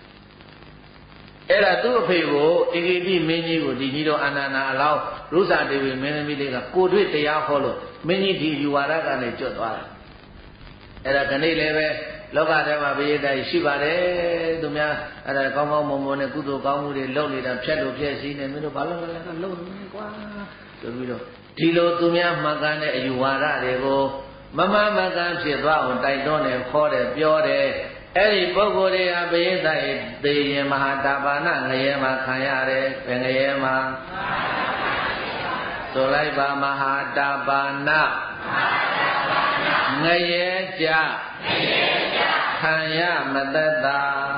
အဲ့ဒါသူ့အဖေကိုအင်္ဂိတိမင်းကြီးကိုဒီညီတော်အာနန္ဒာအလောင်းရုသဒေဝီမင်းသမီးလေးကကိုတွေ့တရားဟောလို့မင်းကြီးဒီယူဝါဒကနေကျွတ်သွားတာအဲ့ဒါခဏလေးပဲလောကထဲမှာဘယတိုင်ရှိပါတယ်သူများအဲ့ဒါကောင်းကောင်းမွန်မွန်နဲ့ကုသိုလ်ကောင်းမှုတွေလုပ်နေတာဖြတ်လို့ဖြည့်စည်းနေမင်းတို့ဘာလို့လဲကလုပ်နေကွာဆိုပြီးတော့ဒီလိုသူများမှန်ကန်တဲ့အယူဝါဒတွေကိုမမမှန်ကန်ဖြစ်သွားအောင်တိုက်တွန်းတယ်ခေါ်တယ်ပြောတယ်အဲ့ဒီပုဂ္ဂိုလ်တွေဟာဘယတိုင်သေရင်မဟာတာပါဏငရဲမှာခံရတယ်ဘယ်ငရဲမှာဆိုလိုက်ပါမဟာတာပါဏငရဲကြခံရမတ္တ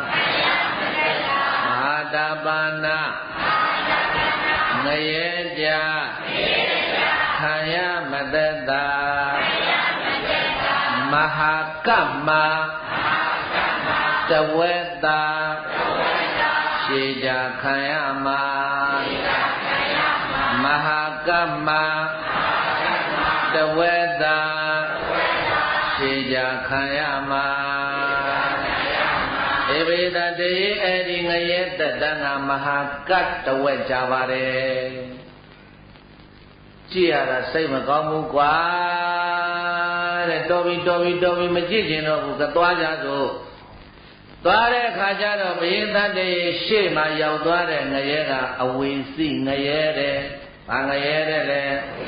မဟာတာပါဏငရဲကြခံရမတ္တမဟာကမ္မတဝေတာရှေကြခံရမှာမဟာကမ္မတဝေတာရှေကြခံရမှာဧဝိတတေအဲ့ဒီငရဲတတငါမဟာကတ္တဝက်ကြပါတယ်ကြည့်ရတာစိတ်မကောင်းဘူးကွာတဲ့တော်ပြီတော်ပြီတော်ပြီမကြည့်ကျင်တော့ဘူးကသွားကြစို့သွားတဲ့အခါကျတော့ဘိသတ္တေရှေ့မှာရောက်သွားတဲ့ငရဲကအဝိစီငရဲတဲ့ဘာငရဲတဲ့လဲ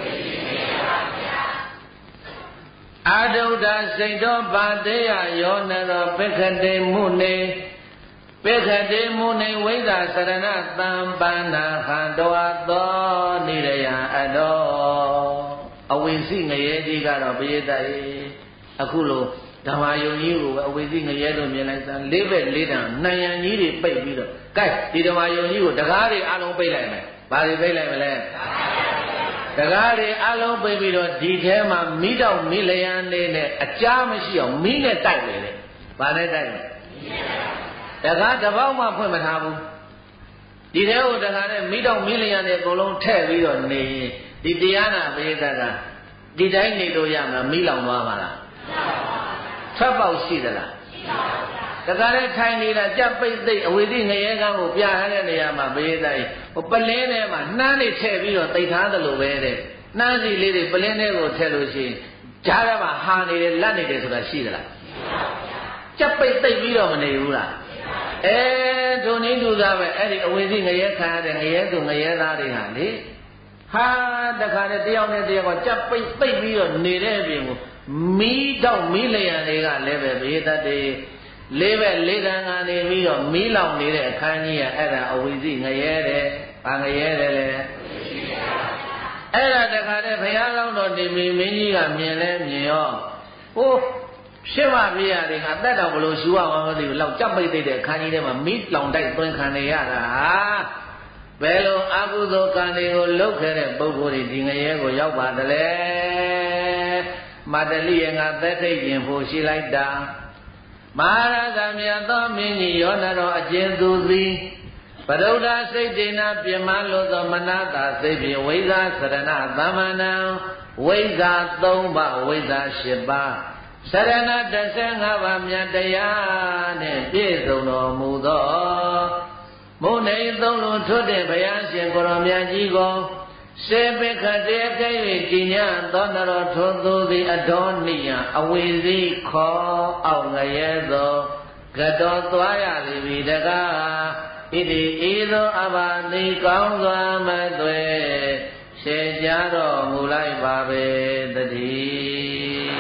အာဒုဒ္ဒစိတ်တော်ဗာတေယယောနရောပိခတေမုနေပိခတေမုနေဝိဇ္ဇာစရဏသံပန္နာခန္တောသောနိရယအတောအဝိစီငရဲကြီးကတော့ဘိသတ်ရေအခုလိုဓမ္မယုံကြီးကိုပဲအဝိဇ္ဇငရဲလို့မြင်လိုက်တာလေးဘက်လေးတန်နိုင်ရန်ကြီးတွေပိတ်ပြီးတော့ကဲဒီဓမ္မယုံကြီးကိုတကားတွေအလုံးပိတ်လိုက်မယ်ဘာတွေပိတ်လိုက်မလဲတကားတွေအလုံးပိတ်ပြီးတော့ဒီထဲမှာမိတော့မိလျံနေနဲ့အကြားမရှိအောင်မိနဲ့တိုက်လေတဲ့ဘာနဲ့တိုက်လဲတကားတစ်ပေါက်မှဖွင့်မထားဘူးဒီထဲကိုတကားနဲ့မိတော့မိလျံနေအကုန်လုံးထည့်ပြီးတော့နေရင်ဒီတရားနာပရိသတ်ကဒီတိုင်းနေလို့ရမလားမိလောင်သွားပါလားထွက်ပေါက်ရှိသလားရှိပါဘူးဗျာတခါလဲထိုင်နေတာကြက်ပိတ်သိပ်အဝိသိငရဲကန်းကိုပြရတဲ့နေရာမှာဘေးသားဟိုပလင်းထဲမှာနှမ်းတွေထည့်ပြီးတော့တိတ်ထားသလိုပဲတဲ့နှမ်းစီလေးတွေပလင်းထဲကိုထည့်လို့ရှိရင်ကြားထဲမှာဟာနေတယ်လက်နေတယ်ဆိုတာရှိသလားရှိပါဘူးဗျာကြက်ပိတ်သိပ်ပြီးတော့မနေဘူးလားအဲဒုံနေသူသားပဲအဲ့ဒီအဝိသိငရဲခံရတဲ့ငရဲသူငရဲသားတွေဟာလေဟာတခါတည်းတယောက်နဲ့တယောက်ကကြက်ပိတ်သိပ်ပြီးတော့နေတဲ့အပြင်ကိုမီးတော့မီးလျံတွေကလည်းပဲဘေးတတ်တွေလေးပဲလေးတန်းကနေပြီးတော့မီးလောင်နေတဲ့အခန်းကြီးကအဲ့ဒါအဝိဇ္ဇငရဲတဲ့ဘာငရဲတဲ့လဲအဲ့ဒါတခါတည်းဘုရားလောင်းတော်နေမီမင်းကြီးကမြင်လဲမြင်ရောဟိုဖြစ်ပါပြရတွေကအသက်တော်ဘလို့ရှူရမှာမသိဘူးလောက်ကြပ်ပိတ်တဲ့အခန်းကြီးထဲမှာမီးလောင်တိုက်သွင်းခံနေရတာဘယ်လိုအကုသိုလ်ကံတွေကိုလုပ်ခဲ့တဲ့ပုဂ္ဂိုလ်တွေဒီငရဲကိုရောက်ပါတယ်လေမတလိယငါသက်ထိတ်ရင်ဖို့ရှိလိုက်တာမဟာရသမြတ်သောမင်းကြီးယောနတော်အကျဉ်သူသည်ပရုဒ္ဓစိတ်ဒေနာပြမလို့သောမနတာစိတ်ဖြင့်ဝိဇ္ဇာစရဏသမ္မဏံဝိဇ္ဇာသုံးပါးဝိဇ္ဇာ၈ပါးစရဏ၁၅ပါးမြတ်တရားနှင့်ပြည့်စုံတော်မူသောမုန်နေသုံးလုံးထွတ်တဲ့ဘုရားရှင်ကိုရောမြတ်ကြီးကိုစေပိခတေကဲ့၍ကြည်ညာသောနရောထုံသူသည်အဒေါနိယအဝိဇိခောအောက်ငရဲသောကတော်သွားရလိတကားဣတိဤသောအဘာတိကောင်းစွာမသွေရှေကြတော်မူလိုက်ပါပေတည်း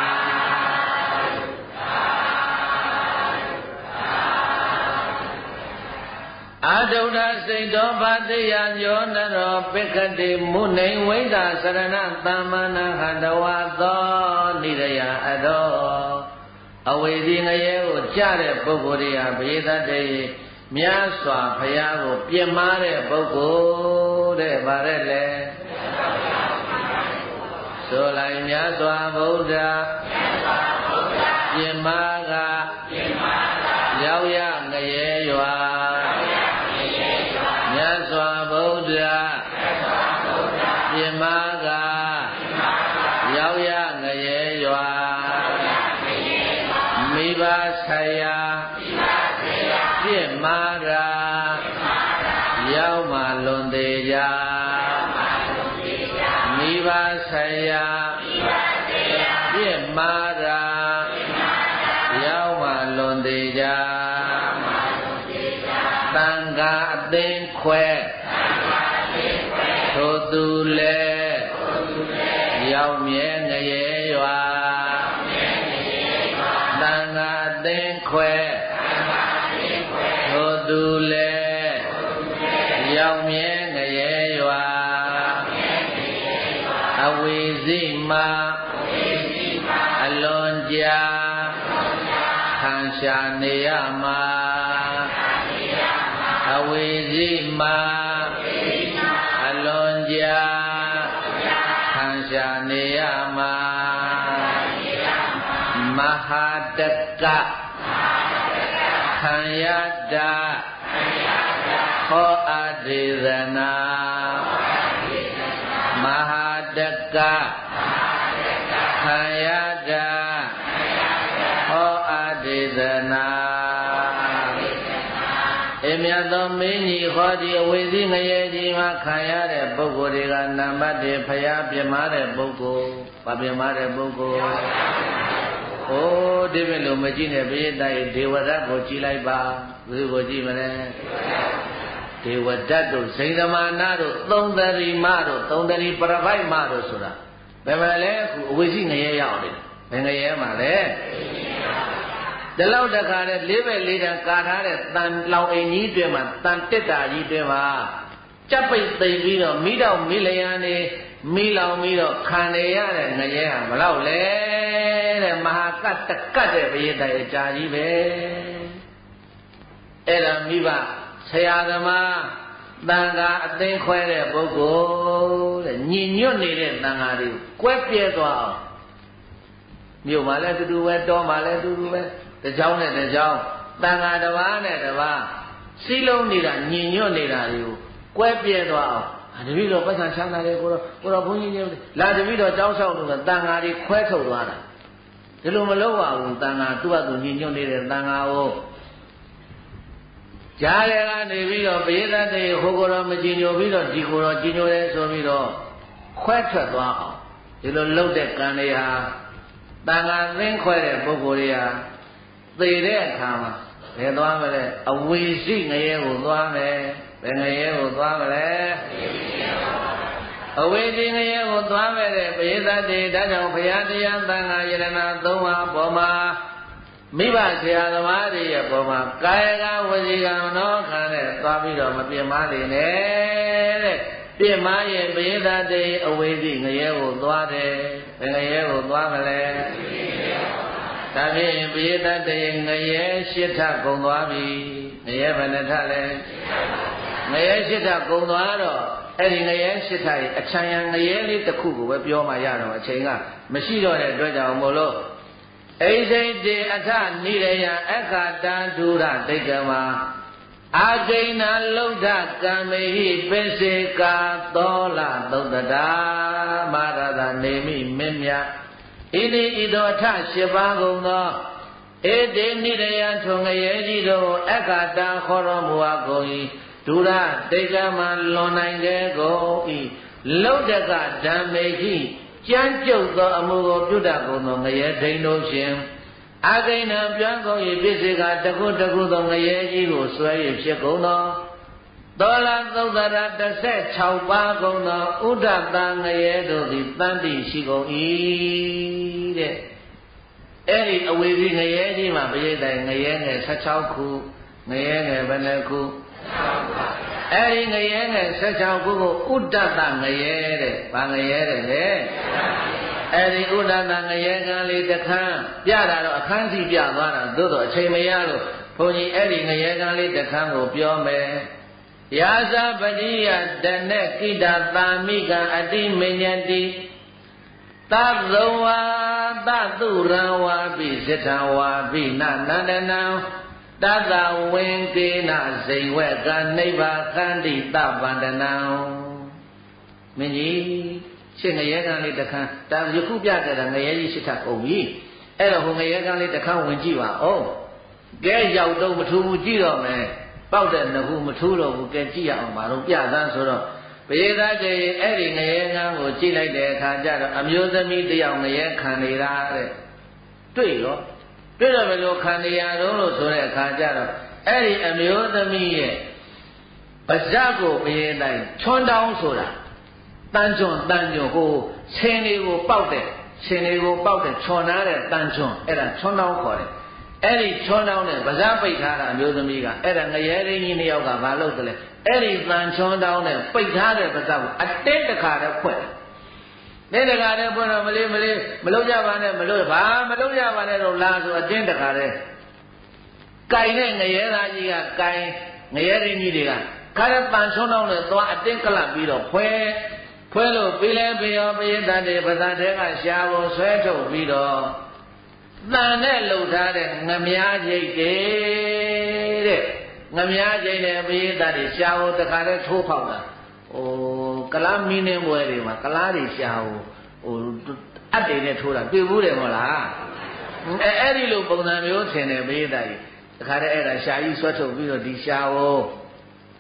အာဒုဒ္ဒစိတ်တော်ဗာတိယညောနရောပိခတိမုနိဝိဒ္ဓစရဏသမ္မနာဟတဝါသောနိရယအတောအဝိဇ္ဇငရဲကိုကြားတဲ့ပုဂ္ဂိုလ်တွေဟာဘေသတ္တေမြတ်စွာဘုရားကိုပြစ်မှားတဲ့ပုဂ္ဂိုလ်တဲ့ဗါတဲ့လေဆိုလိုက်မြတ်စွာဘုရားပြစ်မှားကရောက်ရငရဲရွာမြတ်စွာဘုရားပြမကရောက်ရငရဲရွာမိဘဆရာပြမရာရောက်မှလွန်သေးကြမိဘဆရာပြမရာရောက်မှလွန်သေးကြတန်ခါအသိခွဲထိုသူလဲရောက်မြဲငရဲရွာတန်ခါအသိခွဲထိုသူလဲရောက်မြဲငရဲရွာအဝိဇိမအလွန်ကြာခံရှာနေရမှာအဝိဇိမအလွန်ကြာခံရှာနေရမှာမဟာတကခံရတာဟောအဒေသနာမဟာတကခံရတာဟောအဒေသနာအေမြတ်သောမင်းကြီးဟောဒီအဝိဇ္ဇငရဲကြီးမှာခံရတဲ့ပုဂ္ဂိုလ်တွေကနံပါတ်တစ်ဖယားပြမတဲ့ပုဂ္ဂိုလ်ဗာပြမတဲ့ပုဂ္ဂိုလ်ဟိုဒီပဲလို့မကြည့်နဲ့ဘိယတိုက်ဒေဝရတ်ကိုကြည်လိုက်ပါဘယ်ကိုကြည့်မလဲဒေဝဒတ်တို့ဇိန္ဒမာနတို့သုံးသရီမတို့သုံးသရီပရပိုက်မတို့ဆိုတာဘယ်မှာလဲအခုအဝိဇ္ဇငရဲရောက်တယ်ဘယ်ငရဲမှာလဲဒီလောက်တခါနဲ့လေးပဲလေးတန်ကာထားတဲ့တန်လောင်အိမ်ကြီးတွင်မှာတန်တက်တာကြီးတွင်မှာကြက်ပိတ်သိမ့်ပြီးတော့မိတော့မိလျံနေမိလောင်ပြီးတော့ခံနေရတဲ့ငရဲဟာဘလောက်လဲတဲ့မဟာကတ်တကတ်တဲ့ဘယတိုက်အကြာကြီးပဲအဲ့ဒါမိဘဆရာသမားတန်ခါအသိခွဲတဲ့ပုဂ္ဂိုလ်တဲ့ညင်ညွတ်နေတဲ့တန်ခါတွေကိုကွဲပြဲသွားအောင်မြို့မှာလည်းတူတူပဲတောမှာလည်းတူတူပဲတကြောင်နဲ့တကြောင်တန်ခါတစ်ပါးနဲ့တစ်ပါးစီးလုံးနေတာညင်ညွတ်နေတာတွေကိုကွဲပြဲသွားအောင်တပည့်တော်ပတ်စံချမ်းသာတယ်ကိုတော့ကိုတော့ဘုန်းကြီးတွေလာတပည့်တော်ကြောင်းလျှောက်လို့တန်ခါတွေခွဲထုတ်သွားတာဒီလိုမလုပ်ပါဘူးတန်ခါသူ့အတူညင်ညွတ်နေတဲ့တန်ခါကိုကြားလေကနေပြီးတော့ပရိသတ်တွေဟိုကိုတော့မကြည်ညိုပြီးတော့ဒီကိုတော့ကြည်ညိုတယ်ဆိုပြီးတော့ခွဲထွက်သွားအောင်ဒီလိုလှုပ်တဲ့ကံတွေဟာတန်ခါသင်းခွဲတဲ့ပုဂ္ဂိုလ်တွေဟာသေတဲ့အခါမှာဘယ်သွားမလဲအဝိရှိငရဲကိုသွားမယ်ဘယ်ငရဲကိုသွားမလဲအဝိရှိငရဲကိုသွားမယ်တဲ့ပရိသတ်တွေဒါကြောင့်ဘုရားတရားသံဃာယရဏသုံးပါးပေါ်မှာမိဘဆရာသမားတွေရဲ့ပုံမှာကာယကဝစီကံနောခံနဲ့သွားပြီးတော့မပြင်းမနေနဲ့တဲ့ပြင်းမရဲ့ပရိသတ်တွေအဝိဇ္ဇငရဲကိုသွားတယ်ဘယ်ငရဲကိုသွားမလဲဒါဖြင့်ပရိသတ်တွေငရဲရှစ်ထကုံသွားပြီငရဲဘယ်နှထလဲငရဲရှစ်ထကုံသွားတော့အဲ့ဒီငရဲရှစ်ထရဲ့အချမ်းရံငရဲလေးတစ်ခုကိုပဲပြောမှရတော့အချိန်ကမရှိတော့တဲ့အတွက်ကြောင့်မို့လို့အိစိတ်တေအထနိရယအခါတံဒုရဒိဋ္ဌမအာဂိဏလုဒ္ဓကံမေဟိပိစေကာသောလသုတ္တတာမာရဒနေမိမင်းမြတ်ဣတိဣတောအထရှစ်ပါးကုန်သောဧတေနိရယထုံငရဲကြီးတို့အခါတံခေါ်တော်မူအပ်ကုန်၏ဒုရဒိဋ္ဌမလွန်နိုင်တဲ့ကုန်၏လုဒ္ဓကဓမ္မေဟိကြမ်းကြုတ်သောအမှုကိုပြုတတ်ကုန်သောငရဲဒိန်တို့ဖြင့်အာဂိဏပြန်းကုန်၏ပြည့်စေကတခုတခုသောငရဲကြီးကိုဆွဲ၍ဖြစ်ကုန်သောသောလသုတ္တရတစ်ဆက်၆ပါးကုန်သောဥဒ္ဒတငရဲတို့သည်တန်တိရှိကုန်၏တဲ့အဲ့ဒီအဝိဇ္ဇငရဲကြီးမှာပြည့်တဲ့ငရဲငယ်၁၆ခုငရဲငယ်ဘယ်နှခုအဲ့ဒီငရဲငယ်၁၆ခုကိုဥဒ္ဒတငရဲတဲ့ဘာငရဲတဲ့လေအဲ့ဒီဥဒ္ဒတငရဲကံလေးတစ်ခန်းပြတာတော့အခန်းစီပြသွားတာသို့တော့အချိန်မရလို့ဘုန်းကြီးအဲ့ဒီငရဲကံလေးတစ်ခန်းကိုပြောမယ်ယာဇပတိယတနေကိတသာမိကံအတိမဉ္ဇတိသသုံဝါသတုရံဝါပိစထံဝါပိနနန္ဒနံတတဝင်ကေနဇိဝကနိဗ္ဗာခန္တိတပန္ဒနံမင်းကြီးရှင်းငရဲကံလေးတစ်ခန်းဒါယခုပြတဲ့ငရဲကြီးရှစ်ထပ်ကုန်ပြီအဲ့တော့ဟိုငရဲကံလေးတစ်ခန်းဝင်ကြည့်ပါဦးကဲရောက်တော့မထူဘူးကြည့်တော့မယ်ပေါက်တဲ့နှခုမထူတော့ဘူးကဲကြည့်ရအောင်ပါတော့ပြသန်းဆိုတော့ဘေးသားကြီးအဲ့ဒီငရဲကံကိုကြည့်လိုက်တဲ့အခါကျတော့အမျိုးသမီးတယောက်ငရဲခံနေတာတဲ့တွေ့ရောတွေ့တော့ဘယ်လိုခံနေရတော့လို့ဆိုတဲ့အခါကျတော့အဲ့ဒီအမျိုးသမီးရဲ့ပါဇက်ကိုဘေးတိုင်းချွန်းတောင်းဆိုတာတန်ချွန်းတန်ချွန်းဟိုဆင်းလေးကိုပေါက်တဲ့ဆင်းလေးကိုပေါက်တဲ့ချွန်နာတဲ့တန်ချွန်းအဲ့ဒါချွန်းတောင်းခေါ်တယ်အဲ့ဒီချွန်းတောင်းနဲ့ပါဇက်ပိတ်ထားတာအမျိုးသမီးကအဲ့ဒါငရဲရင်းကြီးနှစ်ယောက်ကမလုပ်တယ်လေအဲ့ဒီတန်ချွန်းတောင်းနဲ့ပိတ်ထားတဲ့ပါဇက်ကိုအတင်းတခါတည်းဖွက်တယ်တဲ့တခါတည်းဖွင့်တော့မလေးမလေးမလုပ်ကြပါနဲ့မလုပ်ဘာမလုပ်ကြပါနဲ့တော့လာဆိုအတင်းတခါတည်းကင်တဲ့ငရဲသားကြီးကကင်ငရဲရင်းကြီးတွေကခါတဲ့တန်ချွန်းတောင်းနဲ့သွားအတင်းကလပ်ပြီးတော့ဖွဲဖွဲလို့ပြီးလဲပြီးရောပိယတတ်တဲ့ပဇာတဲကရှားကိုဆွဲထုတ်ပြီးတော့တန်နဲ့လှုပ်ထားတဲ့ငမြားကျိတ်တဲ့ငမြားကျိတ်နဲ့ပိယတတ်တဲ့ရှားကိုတခါတည်းထိုးဖောက်တာဟိုကလားမင်းနှင်းပွဲတွေမှာကလားတွေရှားကိုဟိုအတ်တွေနဲ့ထိုးတာတွေ့ဘူးတယ်မဟုတ်လားအဲအဲ့ဒီလိုပုံစံမျိုးထင်တယ်ပိယတတ်ကြီးတခါတည်းအဲ့ဒါရှားကြီးဆွဲထုတ်ပြီးတော့ဒီရှားကို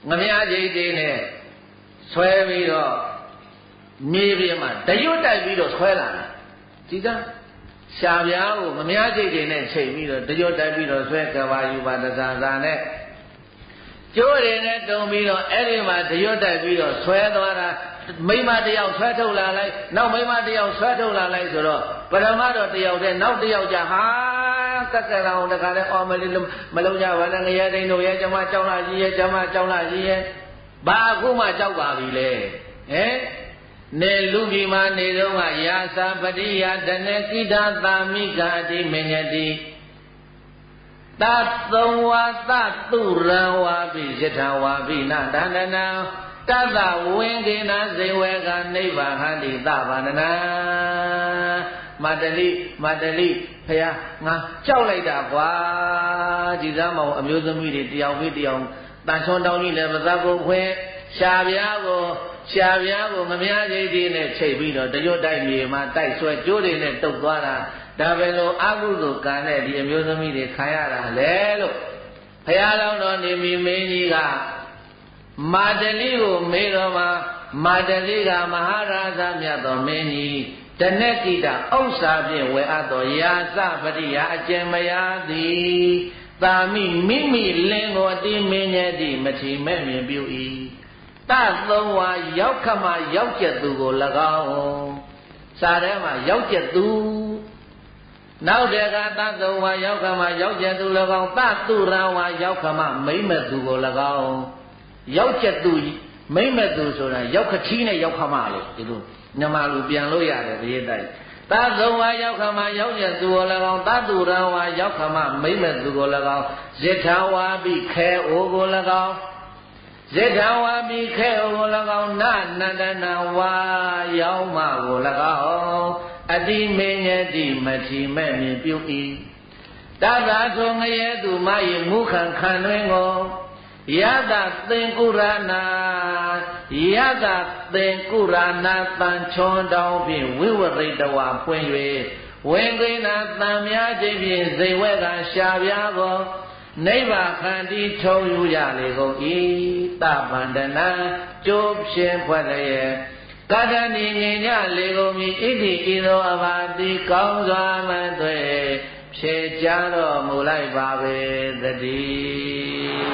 ငမြားကြီးတွေနဲ့ဆွဲပြီးတော့မြေပြင်မှာတရွတ်တိုက်ပြီးတော့ဆွဲလာတာဒီကရှားပြားကိုငမြားကြီးတွေနဲ့ချိန်ပြီးတော့တရွတ်တိုက်ပြီးတော့ဆွဲကဘာယူပါတစားစားနဲ့ကျိုးတွေနဲ့တုံပြီးတော့အဲ့ဒီမှာတရွတ်တိုက်ပြီးတော့ဆွဲသွားတာမိမတယောက်ဆွဲထုတ်လာလိုက်နောက်မိမတယောက်ဆွဲထုတ်လာလိုက်ဆိုတော့ပရမတော့တယောက်တည်းနောက်တယောက်ကြဟာကက်ကလောင်တခါလဲအော်မလေးမလုံးကြပါနဲ့ငရဲတိန်တို့ရဲ့ကျမကြောက်လာကြီးရဲ့ကျမကြောက်လာကြီးရဲ့ဘာအခုမှကြောက်ပါပြီလေဟဲ့နေလူကြီးမှာနေတော့ကယာသာပတိယတနေကိတာသာမိကာတိမညတိသသုံဝါသတုရံဝါပိယထဝါပိနဒန္တနာတသဝင်္ကေနဇေဝေကနိဗ္ဗာဟန္တိသဗန္ဒနာမတလိမတလိဖះငါကြောက်လိုက်တာကွာဒီသားမောင်အမျိုးသမီးတွေတယောက်ပြီးတယောက်တန်ချွန်တောင်းကြီးလည်းပသတ်ဖို့ခွင့်ရှားပြားကိုရှားပြားကိုမများကြီးကြီးနဲ့ချိတ်ပြီးတော့တရွတ်တိုက်မြေမှာတိုက်ဆွဲကျိုးတွေနဲ့တုတ်သွားတာဒါပဲလို့အကုသိုလ်ကံနဲ့ဒီအမျိုးသမီးတွေခံရတာလေလို့ဘုရားတော်တော်နေမီမင်းကြီးကမာတလိကိုမေးတော်မှာမာတလိကမဟာရာဇမြတ်တော်မင်းကြီးတနက်ကိတဥစ္စာဖြင့်ဝယ်အပ်တော်ယာစပတိယအကျင့်မယားသည်သာမိမိမိလင်းကိုအတိမင်းရဲ့တိမထီမဲ့မြင်ပြု၏တသုံးဝါရောက်ခမရောက်ကျက်သူကို၎င်းစာထဲမှာရောက်ကျက်သူနောက်တကသသုံးဝါရောက်ခမရောက်ကျက်သူ၎င်းတတုရဝါရောက်ခမမိမ့်မဲ့သူကို၎င်းရောက်ကျက်သူမိမ့်မဲ့သူဆိုတာရောက်ခထီးနဲ့ရောက်ခမလို့ဒီလိုညမလူပြန်လို့ရတယ်ဒီတိုက်သသုံးဝါရောက်ခမရောက်ကျက်သူကို၎င်းတတုရဝါရောက်ခမမိမ့်မဲ့သူကို၎င်းဇိထဝါပိခဲအိုကို၎င်းဇိထဝါပိခဲအိုကို၎င်းနနန္ဒနာဝါရောက်မကို၎င်းအတိမင်းရဲ့တိမထီမဲ့မြင်ပြု၏တသာဆိုငရဲသူမ၏မူခံခံတွင်ကိုယတသင်္ကုရဏယတသင်္ကုရဏတန်ချွန်တောင်းဖြင့်ဝိဝရိတဝါပွင့်၍ဝင်္ကိနာတံများခြင်းဖြင့်ဇိဝေကရှားပြားကိုနိဗ္ဗာန်ခန္တီထုံယူရလေကုန်၏တပန္ဒနာကျိုးဖြင့်ဖွဲ့လျက်ကတ္တဏိငြိညလေကုန်မည်ဣတိဤသောအဘာတိကောင်းစွာမသွေဖြေကြတော်မူလိုက်ပါပေသတည်း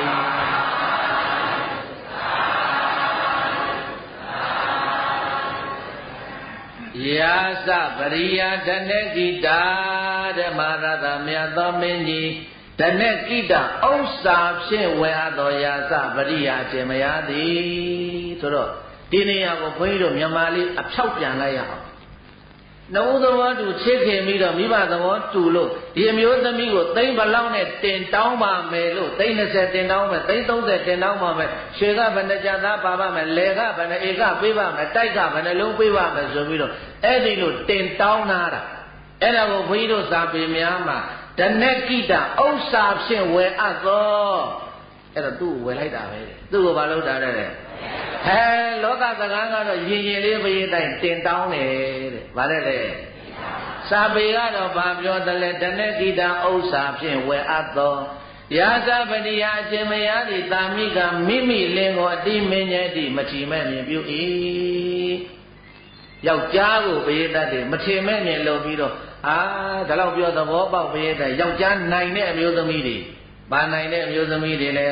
ယာစပရိယာဓနေကိတာဓမ္မရတမြတ်သောမင်းကြီးဓနေကိတာဥစ္စာဖြင့်ဝယ်အပ်သောယာစပရိယာခြင်းမရသည်ဆိုတော့ဒီနေရာကိုဘုန်းကြီးတို့မြန်မာလေးအဖြောက်ပြန်လိုက်ရအောင်နှုတ်သဘောတူချစ်ခင်ပြီးတော့မိဘသဘောတူလို့ဒီအမျိုးသမီးကိုသိန်းဘလောက်နဲ့တင်တောင်းပါမယ်လို့သိန်း၂၀တင်တောင်းမယ်သိန်း၃၀တင်တောင်းပါမယ်ရွှေကဘယ်နှကြသားပါပါမယ်လယ်ကဘယ်နှဧကပေးပါမယ်တိုက်ကဘယ်နှလုံးပေးပါမယ်ဆိုပြီးတော့အဲ့ဒီလိုတင်တောင်းလာတာအဲ့ဒါကိုဘုန်းကြီးတို့စာပေများမှာဓနေကိတဥစ္စာဖြင့်ဝယ်အပ်သောအဲ့တော့သူ့ကိုဝယ်လိုက်တာပဲသူ့ကိုဘာလုပ်တာလဲဟဲလောကစကားကတော့ရင်ရင်လေးပရိသတ်တင်တောင်းတယ်တဲ့ဗါတယ်လေစာပေကတော့ဘာပြောတယ်လဲဓနေကိတဥစ္စာဖြင့်ဝယ်အပ်သောယာသပတိယအရှင်မယားသည်တာမိကမိမိလင်းကိုအတိမင်းရဲ့တိမထီမဲ့မြင်ပြု၏ယောက်ျားကိုပရိသတ်တွေမထီမဲ့မြင်လို့ပြီးတော့အာဒါတော့ပြောသဘောပေါက်ပရိသတ်ယောက်ျားနိုင်တဲ့အမျိုးသမီးတွေဘာနိုင်တဲ့အမျိုးသမီးတွေလဲ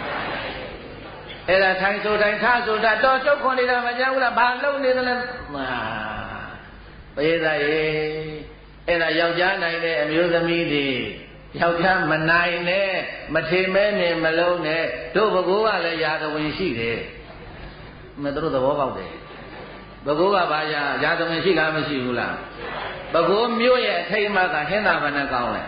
အဲ့ဒါထိုင်ဆိုထိုင်ထားဆိုတာတော်ချုပ်ခွန်နေတာမကြောက်ဘူးလားဘာလုံးနေသလဲပရိသတ်ရေအဲ့ဒါယောက်ျားနိုင်တဲ့အမျိုးသမီးတွေယောက်ျားမနိုင်နဲ့မထေမဲနဲ့မလုံးနဲ့တို့ဘကိုးကလည်းယာသဝင်ရှိတယ်မတို့သဘောပေါက်တယ်ဘကိုးကဘာယာယာသဝင်ရှိလားမရှိဘူးလားဘကိုးမြို့ရဲ့အထိတ်အမှတ်ကဟင်းသာဘယ်နဲ့ကောင်းလဲဟ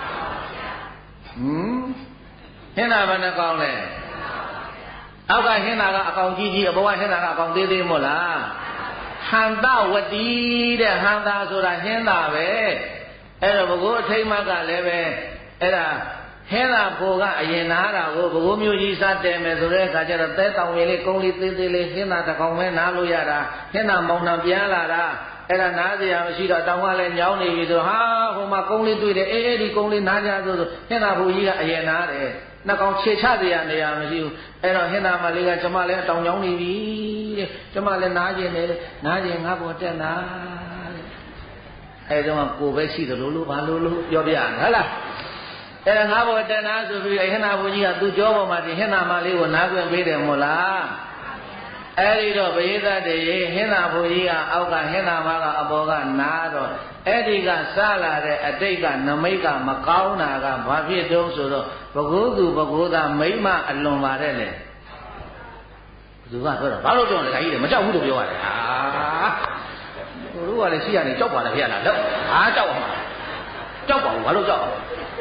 မ်ဟင်းသာဘယ်နဲ့ကောင်းလဲအောက်ကဟင်းသာကအကောင်ကြီးကြီးအပေါ်ကဟင်းသာကအကောင်သေးသေးမို့လားဟန္တဝတိတဲ့ဟန္တာဆိုတာဟင်းသာပဲအဲ့တော့ဘကိုးအထိတ်မှတ်ကလည်းပဲအဲ့ဒါဟင်းသာဖို့ကအရင်နားတာကိုဘကိုးမျိုးကြီးစားတယ်မယ်ဆိုတဲ့အခါကျတော့သဲတောင်ရည်လေးကုန်းလေးသေးသေးလေးဟင်းသာတစ်ကောင်ပဲနားလို့ရတာဟင်းသာမောင်နှံပြန်လာတာအဲ့ဒါနားစရာမရှိတော့တောင်ကလည်းညောင်းနေပြီဆိုဟာဟိုမှာကုန်းလေးတွေ့တယ်အေးအေးဒီကုန်းလေးနားကြဆိုဆိုဟင်းသာဖို့ကြီးကအရင်နားတယ်နှကောင်ခြေချတရားနေရာမရှိဘူးအဲ့တော့ဟင်္သာမလေးကကျမလည်းတောင်ကြောင်းနေပြီတဲ့ကျမလည်းနားကျင်တယ်နားကျင်ငါ့ဘောတက်နာတဲ့အဲ့တော့ကိုယ်ပဲရှိတယ်လို့လို့ဘာလို့လို့ပြောပြရဟုတ်လားအဲ့ဒါငါ့ဘောတက်နာဆိုပြီးဟင်္သာဘုန်းကြီးကသူ့ကြောပေါ်မှာဒီဟင်္သာမလေးကိုနားခွင့်ပေးတယ်မို့လားအဲ့ဒီတော့ပရိသတ်တွေဟင်္သာဘုန်းကြီးကအောက်ကဟင်္သာမကအပေါ်ကနားတော့အဲ့ဒီကစလာတဲ့အတိတ်ကနမိတ်ကမကောင်းတာကဘာဖြစ်တုံးဆိုတော့ဘဂုသူဘဂုသာမိမအလွန်ပါတယ်လေသူကပြောတော့ဘာလို့ပြောလဲခါကြီးတယ်မကြောက်ဘူးလို့ပြောရတယ်ဟာတို့ကလည်းရှိရတယ်ကြောက်ပါလေဖေရလားတော့ဟာကြောက်ပါမှာကြောက်ပါဘူးဘာလို့ကြောက်